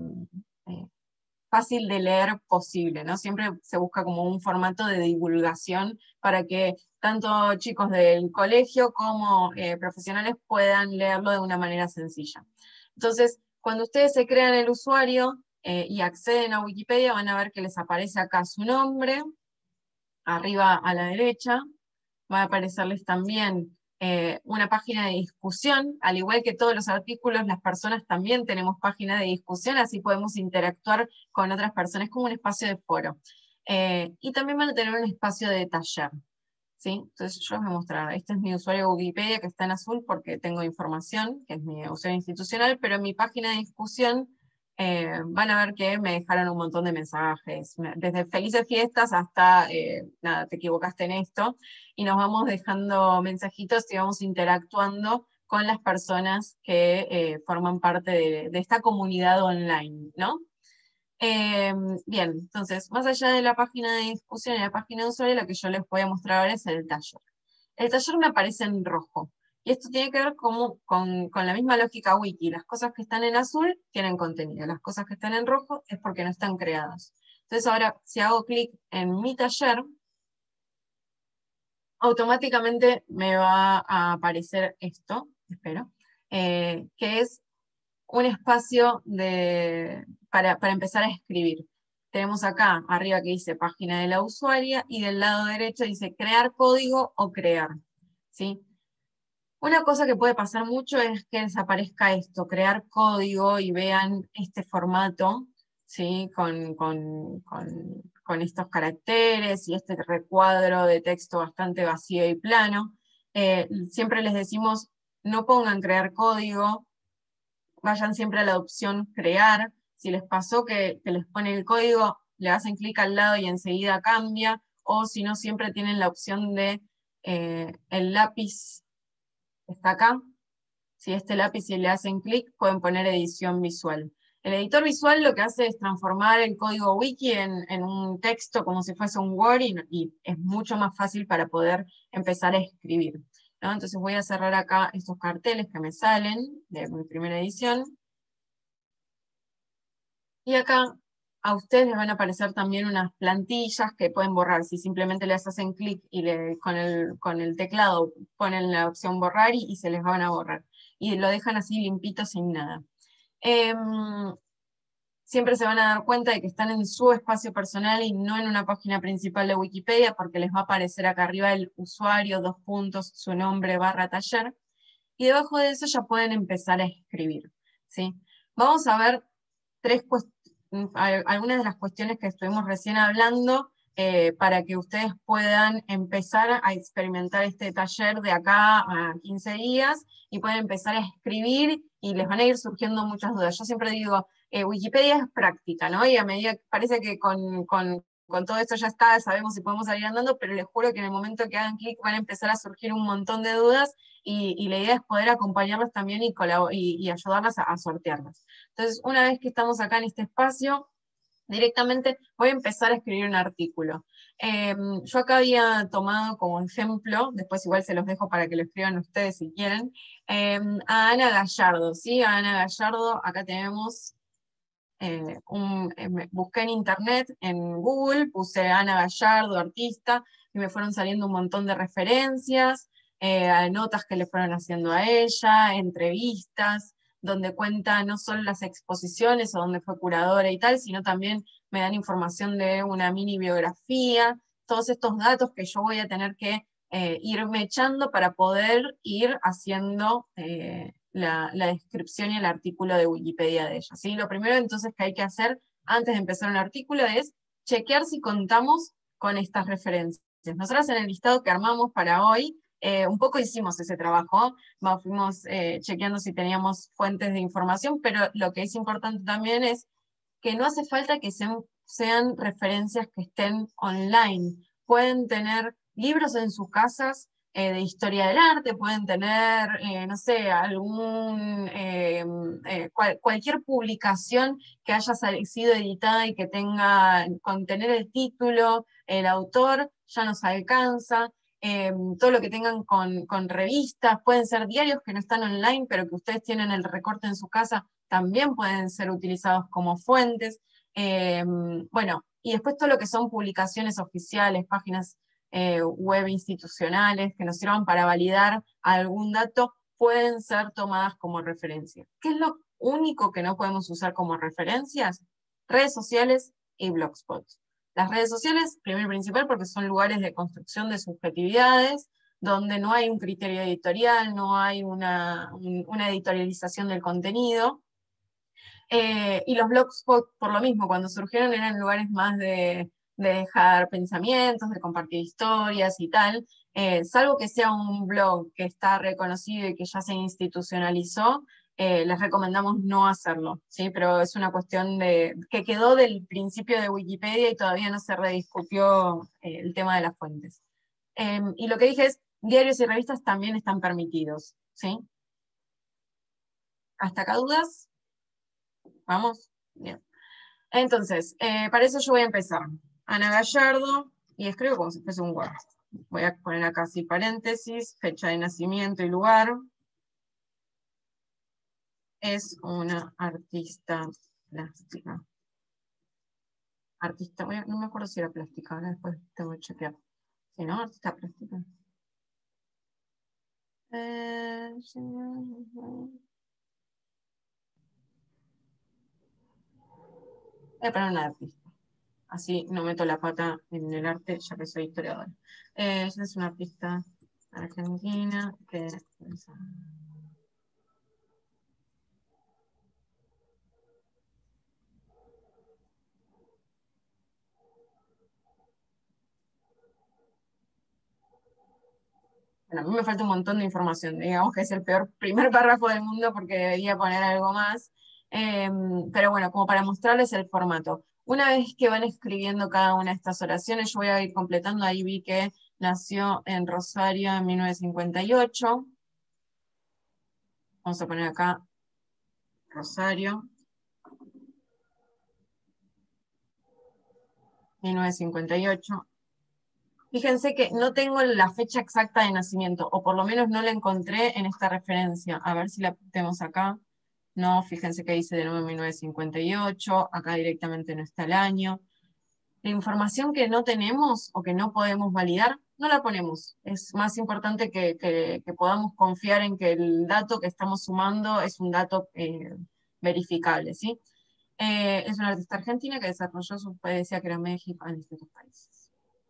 fácil de leer posible, ¿no? Siempre se busca como un formato de divulgación para que tanto chicos del colegio como profesionales puedan leerlo de una manera sencilla. Entonces, cuando ustedes se crean el usuario y acceden a Wikipedia, van a ver que les aparece acá su nombre, arriba a la derecha, va a aparecerles también una página de discusión, al igual que todos los artículos, las personas también tenemos página de discusión, así podemos interactuar con otras personas, como un espacio de foro. Y también van a tener un espacio de taller. ¿Sí? Entonces yo les voy a mostrar, este es mi usuario de Wikipedia que está en azul porque tengo información, que es mi usuario institucional, pero en mi página de discusión van a ver que me dejaron un montón de mensajes, desde felices fiestas hasta, nada, te equivocaste en esto, y nos vamos dejando mensajitos y vamos interactuando con las personas que forman parte de esta comunidad online, ¿no? Bien, entonces, más allá de la página de discusión y la página de usuario, lo que yo les voy a mostrar ahora es el taller. El taller me aparece en rojo, y esto tiene que ver con la misma lógica wiki. Las cosas que están en azul tienen contenido, las cosas que están en rojo es porque no están creadas. Entonces ahora, si hago clic en mi taller, automáticamente me va a aparecer esto, espero, que es un espacio para empezar a escribir. Tenemos acá arriba que dice página de la usuaria, y del lado derecho dice crear código o crear, ¿sí? Una cosa que puede pasar mucho es que desaparezca esto, crear código, y vean este formato, ¿sí? Con estos caracteres y este recuadro de texto bastante vacío y plano. Siempre les decimos, no pongan crear código, vayan siempre a la opción crear. Si les pasó que les pone el código, le hacen clic al lado y enseguida cambia, o si no, siempre tienen la opción de el lápiz está acá. Si este lápiz, si le hacen clic, pueden poner edición visual. El editor visual lo que hace es transformar el código wiki en un texto como si fuese un Word, y es mucho más fácil para poder empezar a escribir, ¿no? Entonces voy a cerrar acá estos carteles que me salen de mi primera edición. Y acá a ustedes les van a aparecer también unas plantillas que pueden borrar. Si simplemente les hacen clic y con el teclado ponen la opción borrar, y se les van a borrar. Y lo dejan así limpito, sin nada. Siempre se van a dar cuenta de que están en su espacio personal y no en una página principal de Wikipedia, porque les va a aparecer acá arriba el usuario, 2 puntos, su nombre, /taller. Y debajo de eso ya pueden empezar a escribir, ¿sí? Vamos a ver algunas de las cuestiones que estuvimos recién hablando, para que ustedes puedan empezar a experimentar este taller de acá a 15 días, y pueden empezar a escribir, y les van a ir surgiendo muchas dudas. Yo siempre digo, Wikipedia es práctica, ¿no? Y a medida que parece que con todo esto ya está, sabemos si podemos salir andando, pero les juro que en el momento que hagan clic van a empezar a surgir un montón de dudas, y la idea es poder acompañarlos también y ayudarlas a sortearlas. Entonces, una vez que estamos acá en este espacio, directamente voy a empezar a escribir un artículo. Yo acá había tomado como ejemplo, después igual se los dejo para que lo escriban ustedes si quieren, a Ana Gallardo, ¿sí? A Ana Gallardo, acá tenemos, busqué en internet, en Google, puse Ana Gallardo, artista, y me fueron saliendo un montón de referencias, notas que le fueron haciendo a ella, entrevistas, donde cuenta no solo las exposiciones o donde fue curadora y tal, sino también me dan información de una mini biografía, todos estos datos que yo voy a tener que irme echando para poder ir haciendo la descripción y el artículo de Wikipedia de ella, ¿sí? Lo primero entonces que hay que hacer antes de empezar un artículo es chequear si contamos con estas referencias. Nosotros en el listado que armamos para hoy, un poco hicimos ese trabajo, fuimos chequeando si teníamos fuentes de información, pero lo que es importante también es que no hace falta que sean referencias que estén online. Pueden tener libros en sus casas de historia del arte, pueden tener, no sé, cualquier publicación que haya sido editada y que tenga, contener el título, el autor, ya nos alcanza. Todo lo que tengan con revistas, pueden ser diarios que no están online, pero que ustedes tienen el recorte en su casa, también pueden ser utilizados como fuentes. Bueno, y después todo lo que son publicaciones oficiales, páginas web institucionales que nos sirvan para validar algún dato, pueden ser tomadas como referencia. ¿Qué es lo único que no podemos usar como referencias? Redes sociales y Blogspot. Las redes sociales, primero y principal, porque son lugares de construcción de subjetividades, donde no hay un criterio editorial, no hay una editorialización del contenido. Y los Blogspot, por lo mismo, cuando surgieron eran lugares más de dejar pensamientos, de compartir historias y tal, salvo que sea un blog que está reconocido y que ya se institucionalizó, les recomendamos no hacerlo, ¿sí? Pero es una cuestión que quedó del principio de Wikipedia y todavía no se rediscutió el tema de las fuentes. Y lo que dije es, diarios y revistas también están permitidos, ¿sí? ¿Hasta acá dudas? ¿Vamos? Bien. Entonces, para eso yo voy a empezar. Ana Gallardo, y escribo como si fuese un Word. Voy a poner acá así paréntesis, fecha de nacimiento y lugar. Es una artista plástica. artista, no me acuerdo si era plástica, ahora después tengo que chequear. Si no, artista plástica. Voy a poner una artista. Así no meto la pata en el arte, ya que soy historiadora. Ella es una artista argentina que... Bueno, a mí me falta un montón de información, digamos que es el primer párrafo del mundo porque debería poner algo más. Pero bueno, como para mostrarles el formato. Una vez que van escribiendo cada una de estas oraciones, yo voy a ir completando, ahí vi que nació en Rosario en 1958. Vamos a poner acá Rosario. 1958. Fíjense que no tengo la fecha exacta de nacimiento, o por lo menos no la encontré en esta referencia. A ver si la tenemos acá. No, fíjense que dice de nuevo 1958, acá directamente no está el año. La información que no tenemos o que no podemos validar, no la ponemos. Es más importante que podamos confiar en que el dato que estamos sumando es un dato verificable, ¿sí? Es una artista argentina que desarrolló su poesía creamédica en distintos países.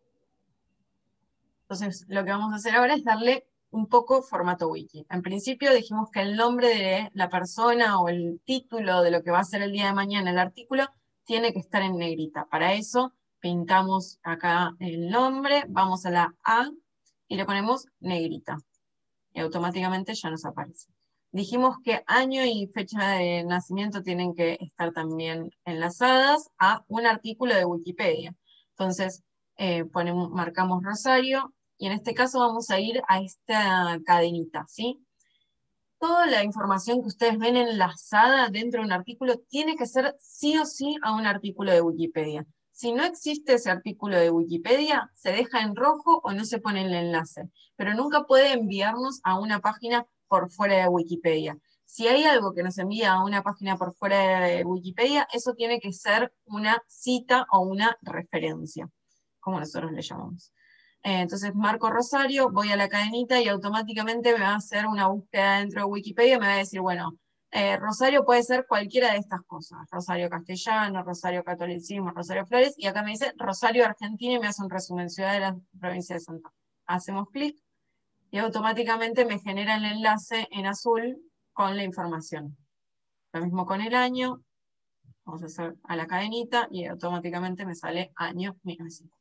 Entonces, lo que vamos a hacer ahora es darle un poco formato wiki. En principio dijimos que el nombre de la persona o el título de lo que va a ser el día de mañana el artículo tiene que estar en negrita. Para eso pintamos acá el nombre, vamos a la A y le ponemos negrita. Y automáticamente ya nos aparece. Dijimos que año y fecha de nacimiento tienen que estar también enlazadas a un artículo de Wikipedia. Entonces, marcamos Rosario, y en este caso vamos a ir a esta cadenita, ¿sí? Toda la información que ustedes ven enlazada dentro de un artículo tiene que ser sí o sí a un artículo de Wikipedia. Si no existe ese artículo de Wikipedia, se deja en rojo o no se pone el enlace. Pero nunca puede enviarnos a una página por fuera de Wikipedia. Si hay algo que nos envía a una página por fuera de Wikipedia, eso tiene que ser una cita o una referencia, como nosotros le llamamos. Entonces marco Rosario, voy a la cadenita y automáticamente me va a hacer una búsqueda dentro de Wikipedia y me va a decir, bueno, Rosario puede ser cualquiera de estas cosas, Rosario Castellano, Rosario Catolicismo, Rosario Flores, y acá me dice Rosario Argentina y me hace un resumen, ciudad de la provincia de Santa Fe. Hacemos clic y automáticamente me genera el enlace en azul con la información. Lo mismo con el año, vamos a hacer a la cadenita y automáticamente me sale año 1900.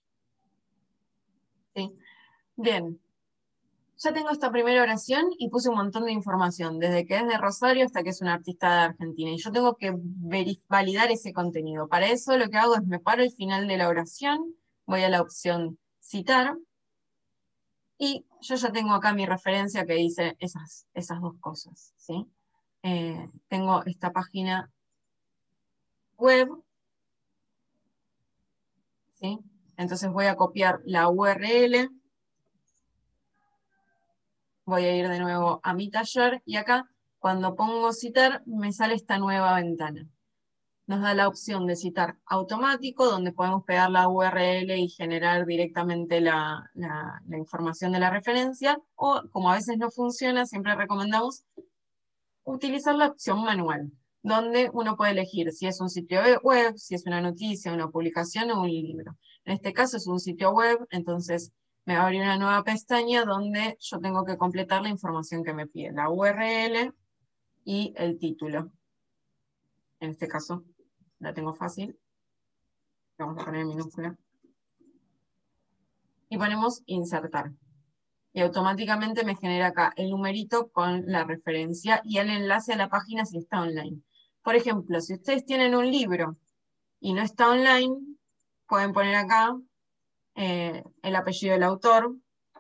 ¿Sí? Bien, ya tengo esta primera oración y puse un montón de información, desde que es de Rosario hasta que es una artista de Argentina, y yo tengo que validar ese contenido. Para eso lo que hago es me paro al final de la oración, voy a la opción citar, y yo ya tengo acá mi referencia que dice esas dos cosas, ¿sí? Tengo esta página web, ¿sí? Entonces voy a copiar la URL, voy a ir de nuevo a mi taller, y acá, cuando pongo citar, me sale esta nueva ventana. Nos da la opción de citar automático, donde podemos pegar la URL y generar directamente la información de la referencia, o como a veces no funciona, siempre recomendamos utilizar la opción manual, donde uno puede elegir si es un sitio web, si es una noticia, una publicación o un libro. En este caso es un sitio web, entonces me va a abrir una nueva pestaña donde yo tengo que completar la información que me pide, la URL y el título. En este caso la tengo fácil. Vamos a poner en minúscula. Y ponemos insertar. Y automáticamente me genera acá el numerito con la referencia y el enlace a la página si está online. Por ejemplo, si ustedes tienen un libro y no está online, pueden poner acá el apellido del autor,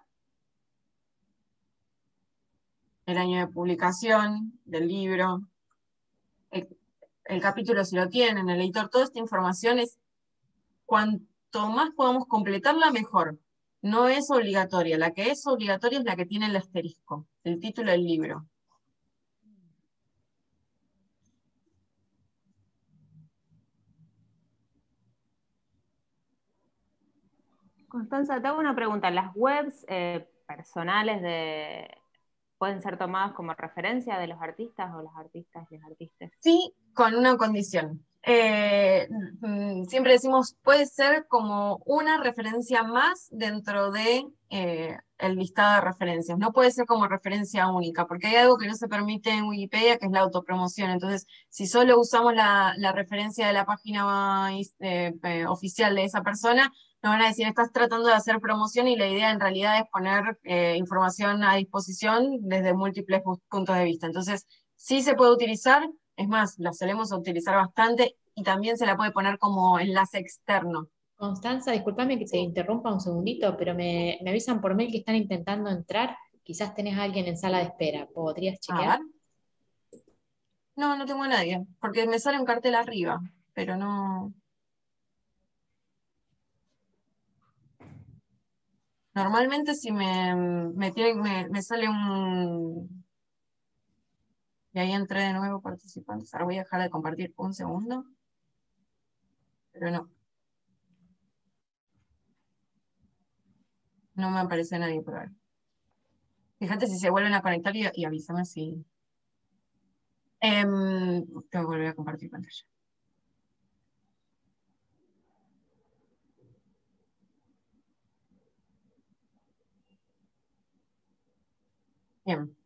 el año de publicación del libro, el capítulo si lo tienen, el editor. Toda esta información es, cuanto más podamos completarla, mejor. No es obligatoria. La que es obligatoria es la que tiene el asterisco, el título del libro. Constanza, te hago una pregunta. ¿Las webs personales pueden ser tomadas como referencia de los artistas o las artistas y los artistas? Sí, con una condición. Siempre decimos, puede ser como una referencia más dentro de el listado de referencias. No puede ser como referencia única, porque hay algo que no se permite en Wikipedia, que es la autopromoción. Entonces, si solo usamos la referencia de la página oficial de esa persona, nos van a decir, estás tratando de hacer promoción y la idea en realidad es poner información a disposición desde múltiples puntos de vista. Entonces, sí se puede utilizar, es más, la solemos utilizar bastante y también se la puede poner como enlace externo. Constanza, discúlpame que te interrumpa un segundito, pero me avisan por mail que están intentando entrar. Quizás tenés a alguien en sala de espera. ¿Podrías A chequear? ver. No, no tengo a nadie, porque me sale un cartel arriba, pero no... Normalmente si me sale un... Y ahí entré de nuevo participantes. Ahora voy a dejar de compartir un segundo. Pero no. No me aparece nadie por ahí. Fíjate si se vuelven a conectar y avísame si... tengo que volver a compartir pantalla. Bien.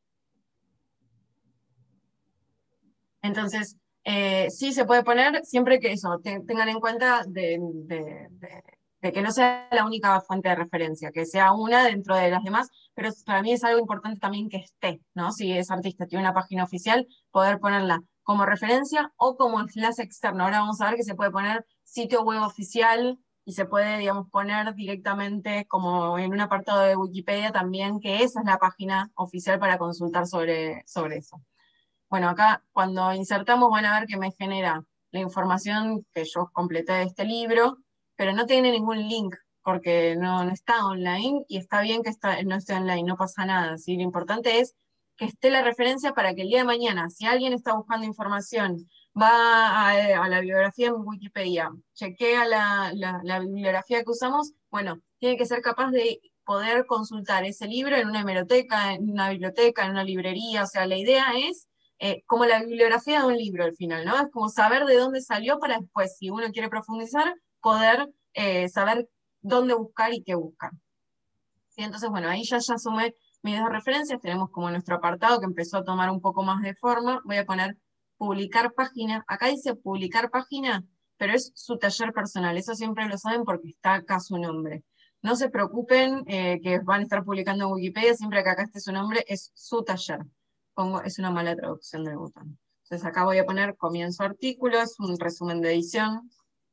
Entonces, sí se puede poner siempre que eso, tengan en cuenta de que no sea la única fuente de referencia, que sea una dentro de las demás, pero para mí es algo importante también que esté, ¿no? Si es artista, tiene una página oficial, poder ponerla como referencia o como enlace externo. Ahora vamos a ver que se puede poner sitio web oficial y se puede, digamos, poner directamente como en un apartado de Wikipedia también, que esa es la página oficial para consultar sobre eso. Bueno, acá cuando insertamos van a ver que me genera la información que yo completé de este libro, pero no tiene ningún link, porque no está online, y está bien que no esté online, no pasa nada. ¿Sí? Lo importante es que esté la referencia para que el día de mañana, si alguien está buscando información, va a la bibliografía en Wikipedia, chequea la bibliografía que usamos, bueno, tiene que ser capaz de poder consultar ese libro en una hemeroteca, en una biblioteca, en una librería. O sea, la idea es como la bibliografía de un libro al final, ¿no? Es como saber de dónde salió para después, si uno quiere profundizar, poder saber dónde buscar y qué buscar. ¿Sí? Entonces, bueno, ahí ya sumé mis dos referencias, tenemos como nuestro apartado que empezó a tomar un poco más de forma. Voy a poner publicar página. Acá dice publicar página, pero es su taller personal, eso siempre lo saben porque está acá su nombre. No se preocupen que van a estar publicando en Wikipedia, siempre que acá esté su nombre, es su taller. Es una mala traducción del botón. Entonces acá voy a poner comienzo artículo, es un resumen de edición.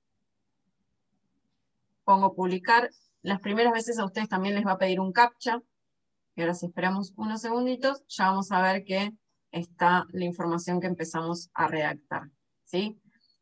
Pongo publicar. Las primeras veces a ustedes también les va a pedir un CAPTCHA. Y ahora si esperamos unos segunditos, ya vamos a ver que está la información que empezamos a redactar. ¿Sí?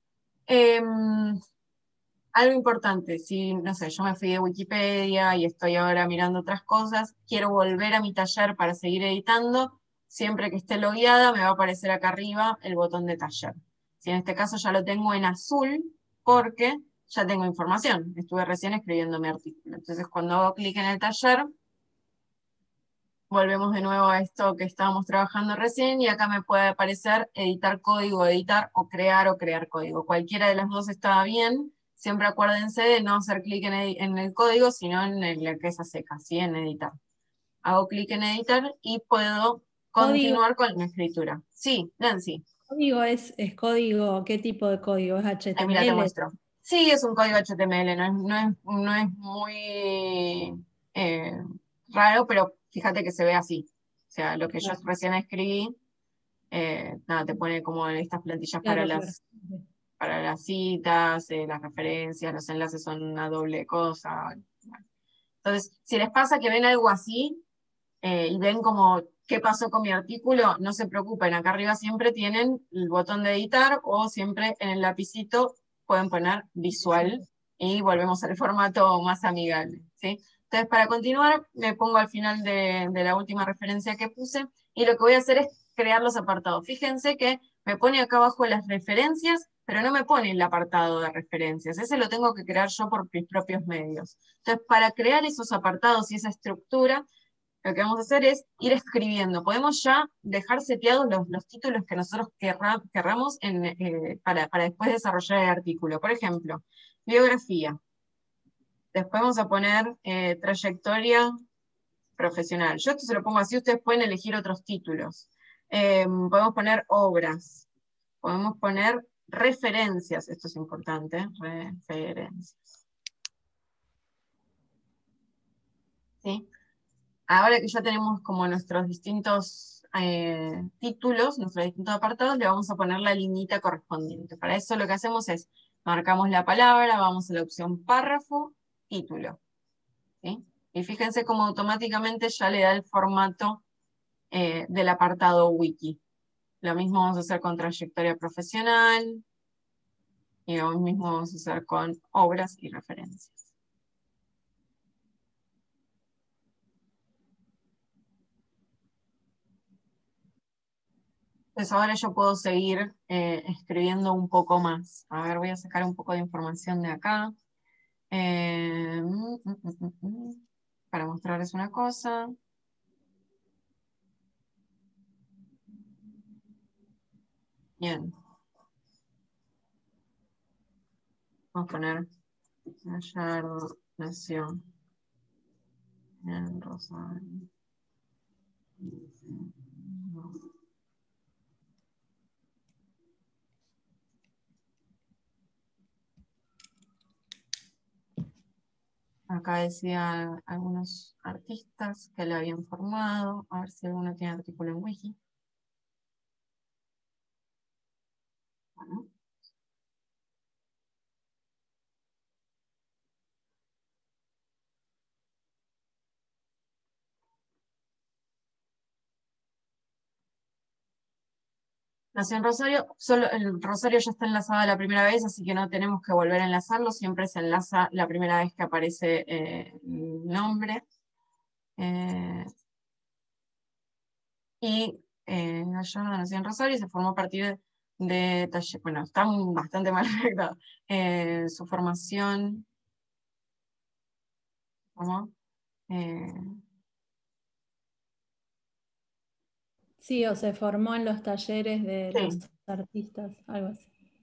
Algo importante, si, no sé, yo me fui de Wikipedia y estoy ahora mirando otras cosas, quiero volver a mi taller para seguir editando, siempre que esté logueada me va a aparecer acá arriba el botón de taller. Si en este caso ya lo tengo en azul, porque ya tengo información, estuve recién escribiendo mi artículo. Entonces cuando hago clic en el taller, volvemos de nuevo a esto que estábamos trabajando recién, y acá me puede aparecer editar código, editar o crear código. Cualquiera de las dos está bien. Siempre acuérdense de no hacer clic en el código, sino en el que es a secas, ¿sí? En editar. Hago clic en editar y puedo continuar con la escritura. Sí, Nancy. ¿Código es código? ¿Qué tipo de código? ¿Es Ahí, mira, te HTML? muestro. Sí, es un código HTML, no es muy raro, pero fíjate que se ve así. O sea, lo que yo Claro. recién escribí, nada, te pone como estas plantillas Claro, para las citas, las referencias, los enlaces son una doble cosa. Entonces, si les pasa que ven algo así, y ven como qué pasó con mi artículo, no se preocupen, acá arriba siempre tienen el botón de editar, o siempre en el lapicito pueden poner visual, y volvemos al formato más amigable, ¿sí? Entonces, para continuar, me pongo al final de la última referencia que puse, y lo que voy a hacer es crear los apartados. Fíjense que me pone acá abajo las referencias, pero no me pone el apartado de referencias, ese lo tengo que crear yo por mis propios medios. Entonces, para crear esos apartados y esa estructura, lo que vamos a hacer es ir escribiendo. Podemos ya dejar seteados los títulos que nosotros querramos para después desarrollar el artículo. Por ejemplo, biografía. Después vamos a poner trayectoria profesional. Yo esto se lo pongo así, ustedes pueden elegir otros títulos. Podemos poner obras. Podemos poner referencias, esto es importante, referencias. ¿Sí? Ahora que ya tenemos como nuestros distintos títulos, nuestros distintos apartados, le vamos a poner la liñita correspondiente. Para eso lo que hacemos es, marcamos la palabra, vamos a la opción párrafo, título. ¿Sí? Y fíjense cómo automáticamente ya le da el formato del apartado wiki. Lo mismo vamos a hacer con trayectoria profesional, y lo mismo vamos a hacer con obras y referencias. Entonces ahora yo puedo seguir escribiendo un poco más. A ver, voy a sacar un poco de información de acá. Para mostrarles una cosa. Bien. Vamos a poner Gallardo nació en Rosario. Acá decía algunos artistas que le habían formado. A ver si alguno tiene artículo en Wiki. Bueno. Nació en Rosario, solo el Rosario ya está enlazado la primera vez, así que no tenemos que volver a enlazarlo, siempre se enlaza la primera vez que aparece el nombre. Gallardo nació en Rosario y se formó a partir de taller, bueno, está bastante mal redactado. Su formación, ¿cómo? Sí, o se formó en los talleres de Sí. los artistas, algo así.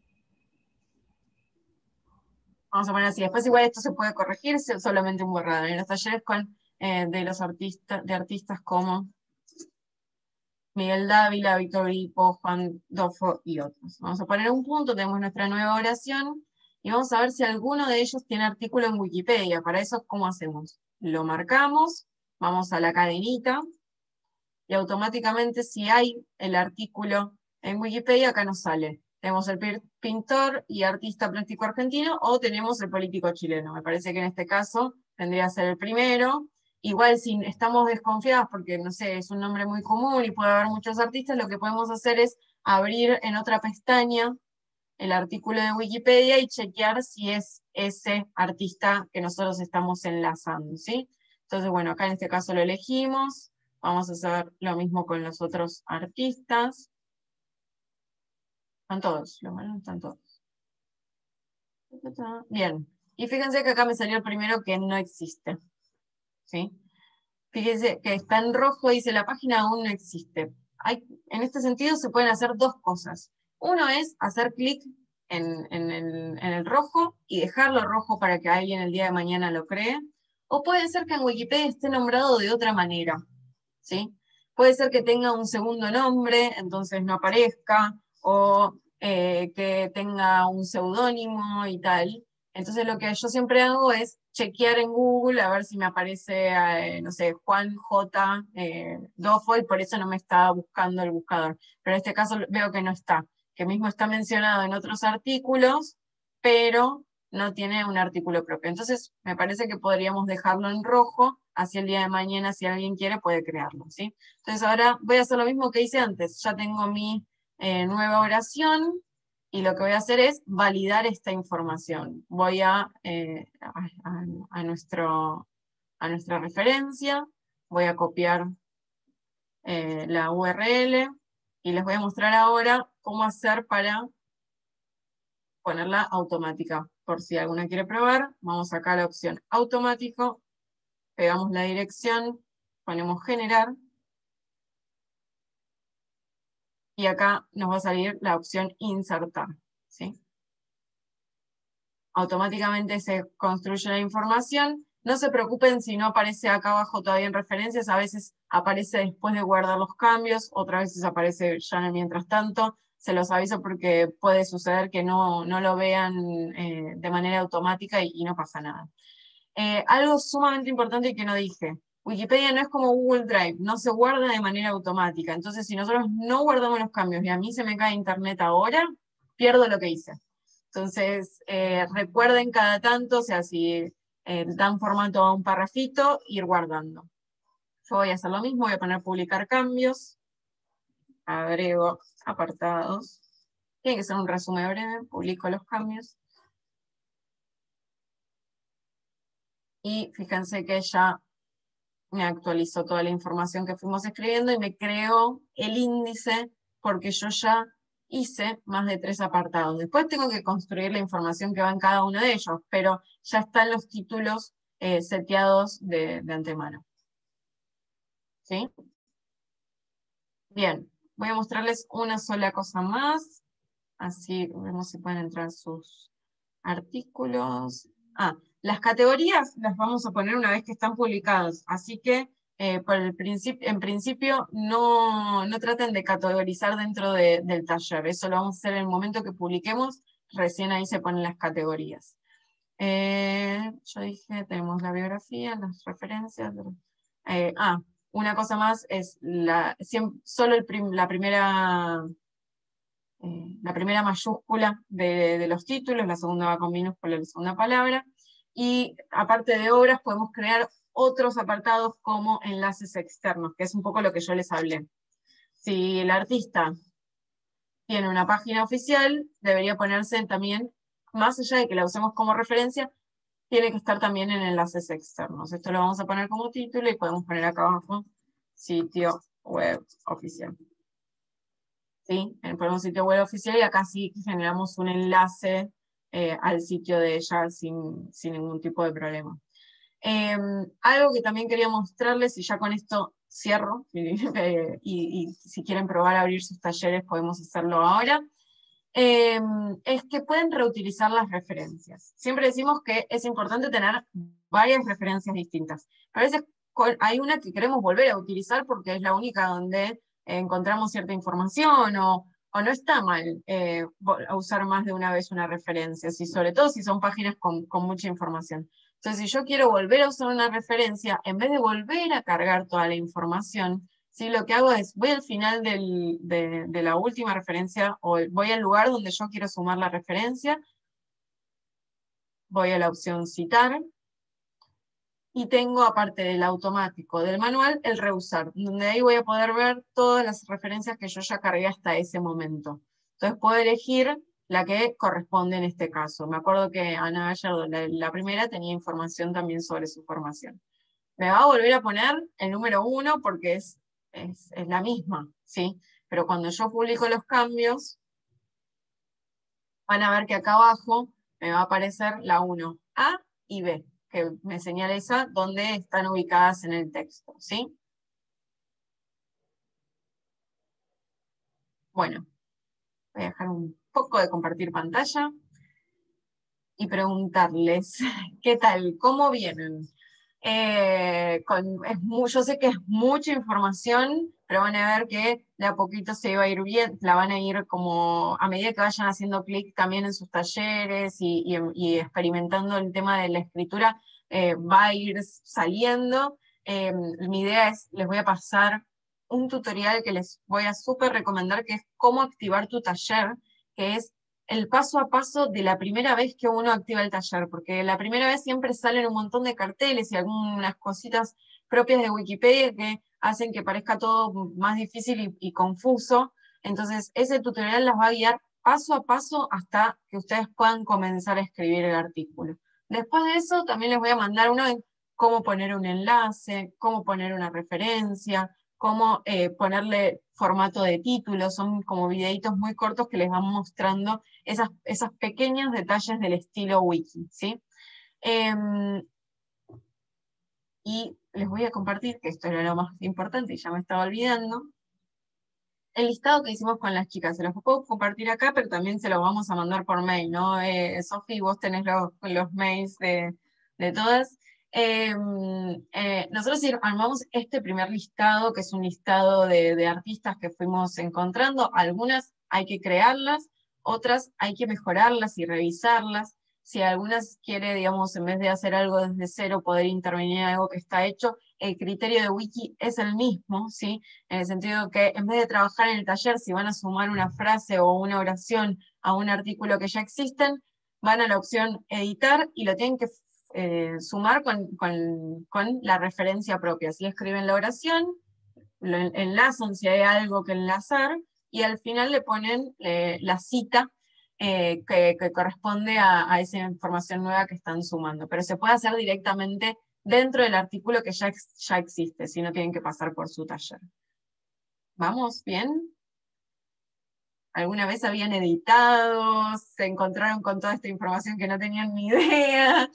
Vamos a poner así, después igual esto se puede corregir, solamente un borrador. En los talleres de los artistas como Miguel Dávila, Víctor Gripo, Juan Dofo y otros. Vamos a poner un punto, tenemos nuestra nueva oración, y vamos a ver si alguno de ellos tiene artículo en Wikipedia. Para eso, ¿cómo hacemos? Lo marcamos, vamos a la cadenita, y automáticamente si hay el artículo en Wikipedia, acá nos sale. Tenemos el pintor y artista plástico argentino, o tenemos el político chileno. Me parece que en este caso tendría que ser el primero. Igual si estamos desconfiados porque, no sé, es un nombre muy común y puede haber muchos artistas, lo que podemos hacer es abrir en otra pestaña el artículo de Wikipedia y chequear si es ese artista que nosotros estamos enlazando, ¿sí? Entonces, bueno, acá en este caso lo elegimos. Vamos a hacer lo mismo con los otros artistas. Están todos, lo malo están todos. Bien, y fíjense que acá me salió el primero que no existe. ¿Sí? Fíjense que está en rojo, dice la página aún no existe. En este sentido se pueden hacer dos cosas. Uno es hacer clic en el rojo y dejarlo rojo para que alguien el día de mañana lo cree. O puede ser que en Wikipedia esté nombrado de otra manera. ¿Sí? Puede ser que tenga un segundo nombre, entonces no aparezca, o que tenga un seudónimo y tal. Entonces lo que yo siempre hago es chequear en Google a ver si me aparece, no sé, Juan J. Dofo, y por eso no me está buscando el buscador. Pero en este caso veo que no está, que mismo está mencionado en otros artículos, pero no tiene un artículo propio. Entonces me parece que podríamos dejarlo en rojo, así el día de mañana, si alguien quiere, puede crearlo, ¿sí? Entonces ahora voy a hacer lo mismo que hice antes. Ya tengo mi nueva oración, y lo que voy a hacer es validar esta información. Voy a nuestra referencia, voy a copiar la URL, y les voy a mostrar ahora cómo hacer para ponerla automática. Por si alguna quiere probar, vamos acá a la opción automático, pegamos la dirección, ponemos generar, y acá nos va a salir la opción insertar, ¿sí? Automáticamente se construye la información. No se preocupen si no aparece acá abajo todavía en referencias, a veces aparece después de guardar los cambios, otras veces aparece ya en el mientras tanto. Se los aviso porque puede suceder que no lo vean de manera automática y no pasa nada. Algo sumamente importante que no dije. Wikipedia no es como Google Drive, no se guarda de manera automática. Entonces, si nosotros no guardamos los cambios y a mí se me cae internet ahora, pierdo lo que hice. Entonces, recuerden cada tanto, o sea, si dan formato a un parrafito, ir guardando. Yo voy a hacer lo mismo, voy a poner publicar cambios, agrego apartados. Tiene que ser un resumen breve, publico los cambios. Y fíjense que ya me actualizó toda la información que fuimos escribiendo y me creó el índice porque yo ya hice más de 3 apartados. Después tengo que construir la información que va en cada uno de ellos, pero ya están los títulos seteados de antemano. ¿Sí? Bien, voy a mostrarles una sola cosa más, así vemos si pueden entrar sus artículos. Las categorías las vamos a poner una vez que están publicadas, así que en principio no traten de categorizar dentro del taller, eso lo vamos a hacer en el momento que publiquemos, recién ahí se ponen las categorías. Yo dije, tenemos la biografía, las referencias. Una cosa más es solo la primera mayúscula de los títulos, la segunda va con minúscula, la segunda palabra, y aparte de obras podemos crear otros apartados como enlaces externos, que es un poco lo que yo les hablé. Si el artista tiene una página oficial, debería ponerse también, más allá de que la usemos como referencia, tiene que estar también en enlaces externos. Esto lo vamos a poner como título y podemos poner acá abajo sitio web oficial. ¿Sí? Ponemos sitio web oficial y acá sí generamos un enlace al sitio de ella sin ningún tipo de problema. Algo que también quería mostrarles, y ya con esto cierro, y si quieren probar a abrir sus talleres podemos hacerlo ahora, es que pueden reutilizar las referencias. Siempre decimos que es importante tener varias referencias distintas. A veces hay una que queremos volver a utilizar porque es la única donde encontramos cierta información o no está mal usar más de una vez una referencia, sobre todo si son páginas con mucha información. Entonces, si yo quiero volver a usar una referencia, en vez de volver a cargar toda la información, ¿sí? Lo que hago es, voy al final de la última referencia, o voy al lugar donde yo quiero sumar la referencia, voy a la opción citar, y tengo, aparte del automático del manual, el reusar, donde ahí voy a poder ver todas las referencias que yo ya cargué hasta ese momento. Entonces puedo elegir la que corresponde en este caso. Me acuerdo que Ana Gallardo, la primera, tenía información también sobre su formación. Me va a volver a poner el número 1 porque es la misma, ¿sí? Pero cuando yo publico los cambios, van a ver que acá abajo me va a aparecer la 1A y B, que me señaliza dónde están ubicadas en el texto, ¿sí? Bueno, voy a dejar un poco de compartir pantalla y preguntarles, ¿qué tal? ¿Cómo vienen? Yo sé que es mucha información, pero van a ver que de a poquito se va a ir bien, la van a ir como, a medida que vayan haciendo clic también en sus talleres y experimentando el tema de la escritura, va a ir saliendo. Mi idea es, les voy a pasar un tutorial que les voy a súper recomendar, que es cómo activar tu taller, que es el paso a paso de la primera vez que uno activa el taller, porque la primera vez siempre salen un montón de carteles y algunas cositas propias de Wikipedia que hacen que parezca todo más difícil y confuso. Entonces, ese tutorial las va a guiar paso a paso hasta que ustedes puedan comenzar a escribir el artículo. Después de eso, también les voy a mandar uno de cómo poner un enlace, cómo poner una referencia, cómo ponerle formato de título, son como videitos muy cortos que les van mostrando esos pequeños detalles del estilo wiki, ¿sí? Y les voy a compartir, que esto era lo más importante y ya me estaba olvidando, el listado que hicimos con las chicas. Se los puedo compartir acá, pero también se los vamos a mandar por mail, ¿no? Sofi, vos tenés los mails de todas. Nosotros armamos este primer listado, que es un listado de artistas que fuimos encontrando. Algunas hay que crearlas, otras hay que mejorarlas y revisarlas. Si algunas quiere, digamos, en vez de hacer algo desde cero, poder intervenir en algo que está hecho, el criterio de Wiki es el mismo, ¿sí? En el sentido que en vez de trabajar en el taller, si van a sumar una frase o una oración a un artículo que ya existen, van a la opción editar y lo tienen que sumar con la referencia propia. Si escriben la oración, lo enlazan si hay algo que enlazar, y al final le ponen la cita que corresponde a esa información nueva que están sumando. Pero se puede hacer directamente dentro del artículo que ya existe, si no tienen que pasar por su taller. ¿Vamos? ¿Bien? ¿Alguna vez habían editado? ¿Se encontraron con toda esta información que no tenían ni idea?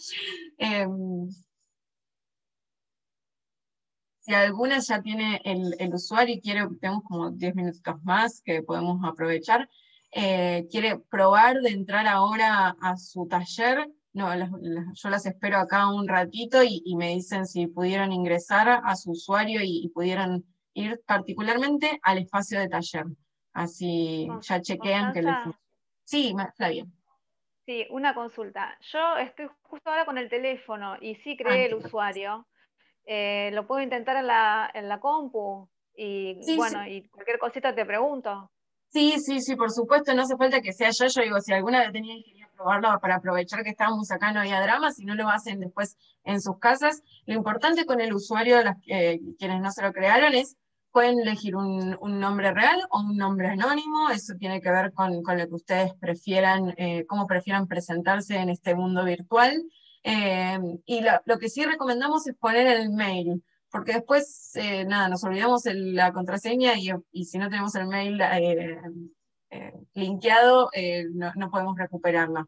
Si alguna ya tiene el usuario y quiere, tenemos como 10 minutos más que podemos aprovechar, quiere probar de entrar ahora a su taller, no, yo las espero acá un ratito y me dicen si pudieron ingresar a su usuario y pudieron ir particularmente al espacio de taller. Así ya chequean que les funciona. Sí, Flavia. Sí, una consulta. Yo estoy justo ahora con el teléfono y sí creé el usuario. Lo puedo intentar en la compu y Sí, bueno, sí. y cualquier cosita te pregunto. Sí, por supuesto, no hace falta que sea yo digo, si alguna vez tenía que probarlo para aprovechar que estábamos acá, no había drama, si no lo hacen después en sus casas. Lo importante con el usuario, quienes no se lo crearon, es pueden elegir un nombre real o un nombre anónimo, eso tiene que ver con lo que ustedes prefieran, cómo prefieran presentarse en este mundo virtual. Y lo que sí recomendamos es poner el mail, porque después, nada, nos olvidamos la contraseña y si no tenemos el mail linkeado, no podemos recuperarla.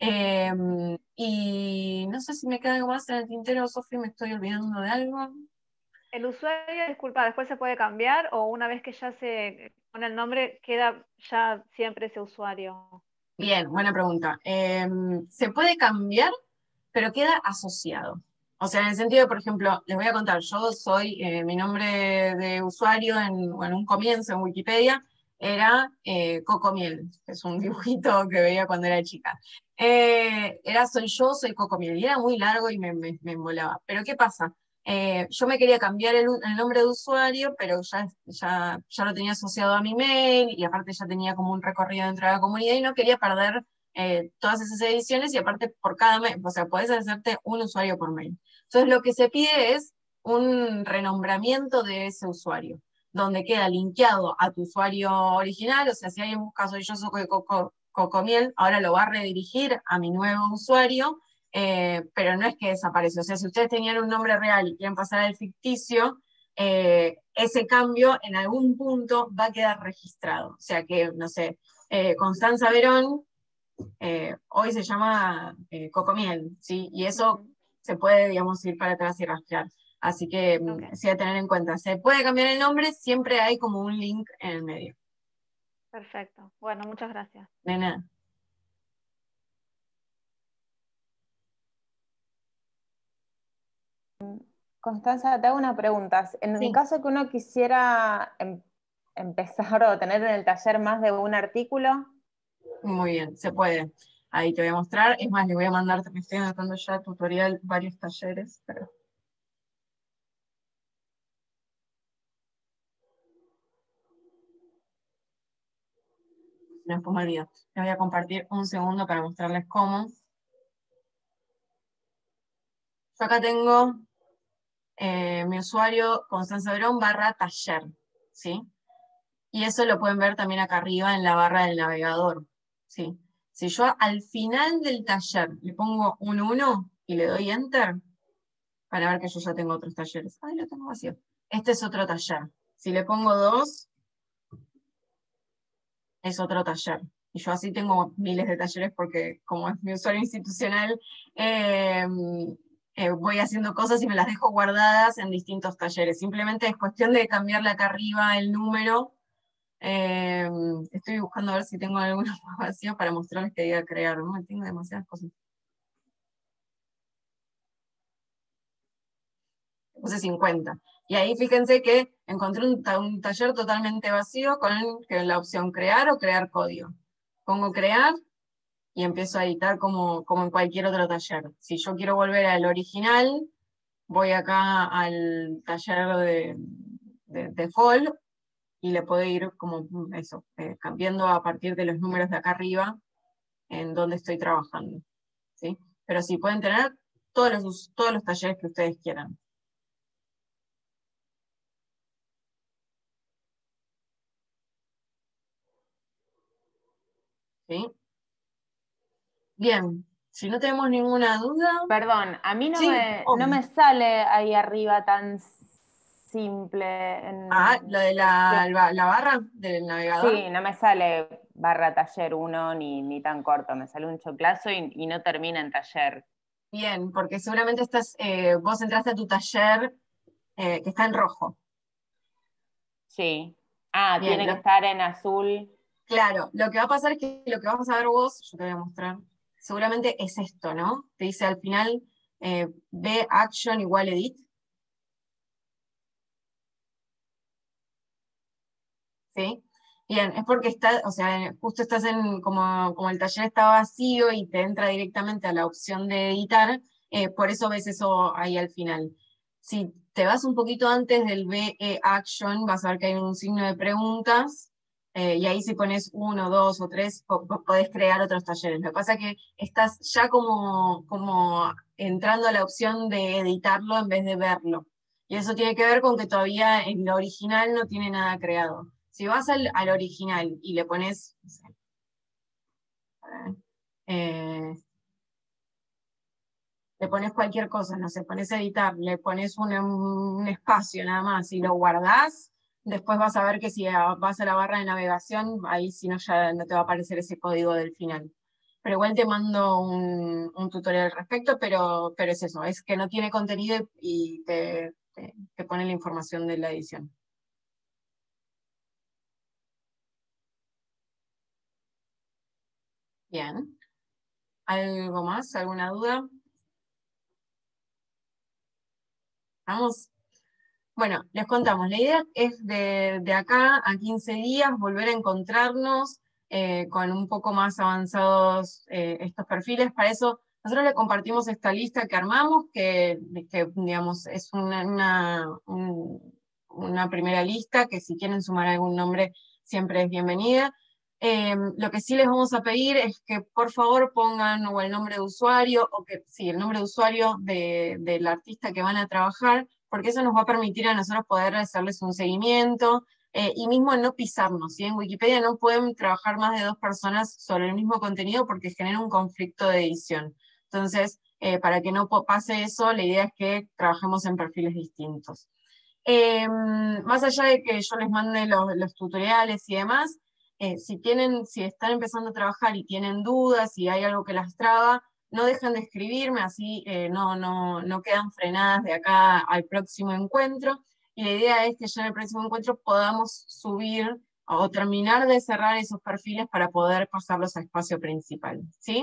Y no sé si me queda algo más en el tintero, Sofi, me estoy olvidando de algo. El usuario, disculpa, después se puede cambiar o una vez que ya se pone el nombre, queda ya siempre ese usuario. Bien, buena pregunta. Se puede cambiar, pero queda asociado. O sea, en el sentido de, por ejemplo, les voy a contar, yo soy, mi nombre de usuario en un comienzo en Wikipedia era Cocomiel, que es un dibujito que veía cuando era chica. Soy Cocomiel, y era muy largo y me embolaba. Pero ¿qué pasa? Yo me quería cambiar el nombre de usuario, pero ya lo tenía asociado a mi mail, y aparte ya tenía como un recorrido dentro de la comunidad, y no quería perder todas esas ediciones, y aparte por cada mail, o sea, podés hacerte un usuario por mail. Entonces lo que se pide es un renombramiento de ese usuario, donde queda linkeado a tu usuario original, o sea, si alguien busca soy yo soy Cocomiel, ahora lo va a redirigir a mi nuevo usuario, pero no es que desaparece. O sea, si ustedes tenían un nombre real y quieren pasar al ficticio, ese cambio en algún punto va a quedar registrado. O sea que, no sé, Constanza Verón, hoy se llama Cocomiel, ¿sí? Y eso se puede, digamos, ir para atrás y rastrear. Así que sí, a tener en cuenta. Se puede cambiar el nombre, siempre hay como un link en el medio. Perfecto. Bueno, muchas gracias. De nada. Constanza, te hago una pregunta. En el caso que uno quisiera empezar o tener en el taller más de un artículo. Muy bien, se puede. Ahí te voy a mostrar. Es más, le voy a mandar, me estoy anotando ya tutorial, varios talleres. Pero... después me olvido. Les voy a compartir un segundo para mostrarles cómo. Yo acá tengo mi usuario Constanza Verón /taller, ¿sí? Y eso lo pueden ver también acá arriba en la barra del navegador, ¿sí? Si yo al final del taller le pongo un 1 y le doy Enter, para ver que yo ya tengo otros talleres. Ay, lo tengo vacío. Este es otro taller. Si le pongo 2, es otro taller. Y yo así tengo miles de talleres porque como es mi usuario institucional, voy haciendo cosas y me las dejo guardadas en distintos talleres. Simplemente es cuestión de cambiarle acá arriba el número. Estoy buscando a ver si tengo alguno más vacío para mostrarles que diga crear, ¿no? Tengo demasiadas cosas. Puse 50. Y ahí fíjense que encontré un taller totalmente vacío con la opción crear o crear código. Pongo crear y empiezo a editar como en cualquier otro taller. Si yo quiero volver al original, voy acá al taller de default y le puedo ir como eso, cambiando a partir de los números de acá arriba en donde estoy trabajando. ¿Sí? Pero sí, pueden tener todos los talleres que ustedes quieran. ¿Sí? Bien, si no tenemos ninguna duda... Perdón, a mí no, Sí, no me sale ahí arriba tan simple. Lo de la barra del navegador. Sí, no me sale barra taller 1 ni tan corto, me sale un choclazo y no termina en taller. Bien, porque seguramente vos entraste a tu taller que está en rojo. Sí. Bien, tiene que estar en azul. Claro, lo que va a pasar es que lo que vas a ver vos, yo te voy a mostrar, seguramente es esto, ¿no? Te dice al final, B action igual edit. ¿Sí? Bien, es porque justo estás como el taller está vacío y te entra directamente a la opción de editar, por eso ves eso ahí al final. Si te vas un poquito antes del BE Action, vas a ver que hay un signo de preguntas, y ahí si pones 1, 2 o 3, podés crear otros talleres. Lo que pasa es que estás ya como entrando a la opción de editarlo en vez de verlo. Y eso tiene que ver con que todavía en lo original no tiene nada creado. Si vas al original y le pones, no sé, le pones cualquier cosa, no sé, pones editar, le pones un espacio nada más y lo guardás, después vas a ver que si vas a la barra de navegación, ahí si no ya no te va a aparecer ese código del final. Pero igual te mando un tutorial al respecto, pero es eso, es que no tiene contenido y te pone la información de la edición. Bien. ¿Algo más? ¿Alguna duda? ¿Vamos? Bueno, les contamos. La idea es de acá a 15 días volver a encontrarnos con un poco más avanzados estos perfiles. Para eso, nosotros le compartimos esta lista que armamos, que digamos, es una primera lista, que si quieren sumar algún nombre, siempre es bienvenida. Lo que sí les vamos a pedir es que por favor pongan o el nombre de usuario, o que sí, el nombre de usuario del artista que van a trabajar, porque eso nos va a permitir a nosotros poder hacerles un seguimiento, y mismo no pisarnos, ¿sí? En Wikipedia no pueden trabajar más de 2 personas sobre el mismo contenido porque genera un conflicto de edición. Entonces, para que no pase eso, la idea es que trabajemos en perfiles distintos. Más allá de que yo les mande los tutoriales y demás, si están empezando a trabajar y tienen dudas, si hay algo que las traba, no dejen de escribirme, así no quedan frenadas de acá al próximo encuentro. Y la idea es que ya en el próximo encuentro podamos subir o terminar de cerrar esos perfiles para poder pasarlos al espacio principal, ¿sí?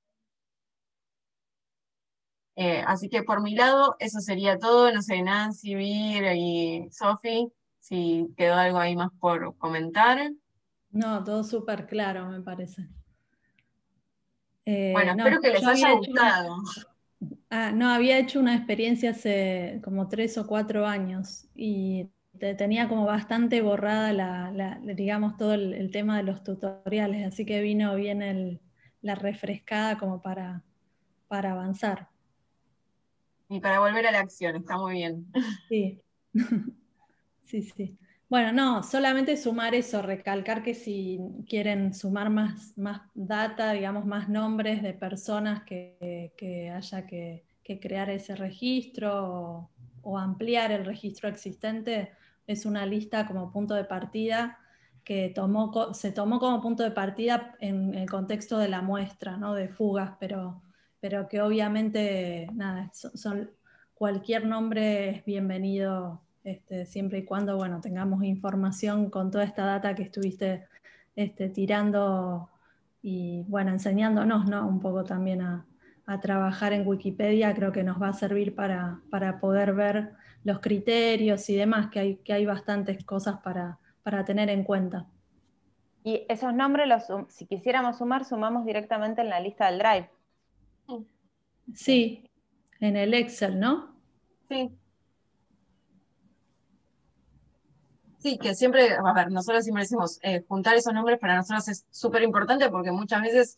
Así que por mi lado, eso sería todo. No sé, Nancy, Vir y Sofi, si quedó algo ahí más por comentar. No, todo súper claro, me parece. Bueno, espero que les haya gustado. No, había hecho una experiencia hace como 3 o 4 años y tenía como bastante borrada digamos, todo el tema de los tutoriales, así que vino bien la refrescada como para avanzar. Y para volver a la acción, está muy bien. Sí, sí, sí. Bueno, no, solamente sumar eso, recalcar que si quieren sumar más data, digamos, más nombres de personas que haya que crear ese registro o ampliar el registro existente, es una lista como punto de partida que se tomó como punto de partida en el contexto de la muestra, ¿no? De fugas, pero que obviamente nada, cualquier nombre es bienvenido, siempre y cuando bueno, tengamos información con toda esta data que estuviste tirando y bueno, enseñándonos, ¿no? Un poco también a trabajar en Wikipedia. Creo que nos va a servir para poder ver los criterios y demás, que hay bastantes cosas para tener en cuenta. Y esos nombres, si quisiéramos sumar, sumamos directamente en la lista del Drive. Sí, en el Excel, ¿no? Sí. Sí, que siempre, a ver, nosotros siempre decimos, juntar esos nombres para nosotros es súper importante porque muchas veces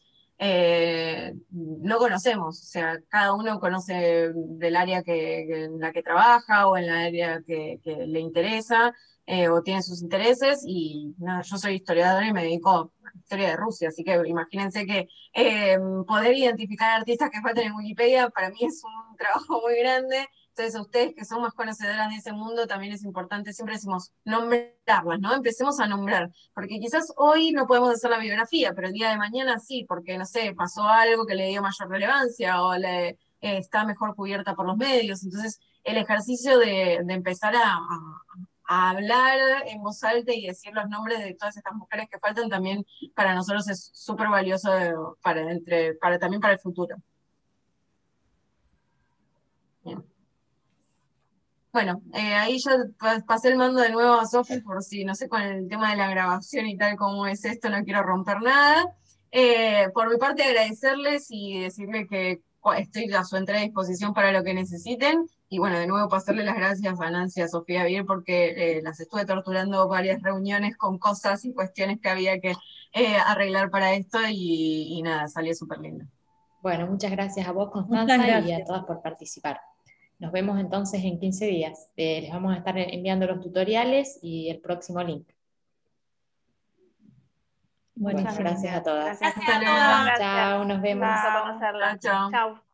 no conocemos, o sea, cada uno conoce del área en la que trabaja o en la área que le interesa o tiene sus intereses y no, yo soy historiadora y me dedico a la historia de Rusia, así que imagínense que poder identificar artistas que faltan en Wikipedia para mí es un trabajo muy grande. Entonces, a ustedes que son más conocedoras de ese mundo, también es importante, siempre decimos, nombrarlas, ¿no? Empecemos a nombrar, porque quizás hoy no podemos hacer la biografía, pero el día de mañana sí, porque, no sé, pasó algo que le dio mayor relevancia o está mejor cubierta por los medios. Entonces, el ejercicio de empezar a hablar en voz alta y decir los nombres de todas estas mujeres que faltan también para nosotros es súper valioso también para el futuro. Bien. Bueno, ahí yo pasé el mando de nuevo a Sofi por si, no sé, con el tema de la grabación y tal, cómo es esto, no quiero romper nada. Por mi parte, agradecerles y decirles que estoy a su entera disposición para lo que necesiten. Y bueno, de nuevo pasarle las gracias a Nancy y a Sofía Vir porque las estuve torturando varias reuniones con cosas y cuestiones que había que arreglar para esto y nada, salió súper lindo. Bueno, muchas gracias a vos, Constanza, y a todas por participar. Nos vemos entonces en 15 días. Les vamos a estar enviando los tutoriales y el próximo link. Bueno, gracias a todas. Gracias a todas. Gracias. Chao, nos vemos. Un gusto conocerla. Chao. Chao.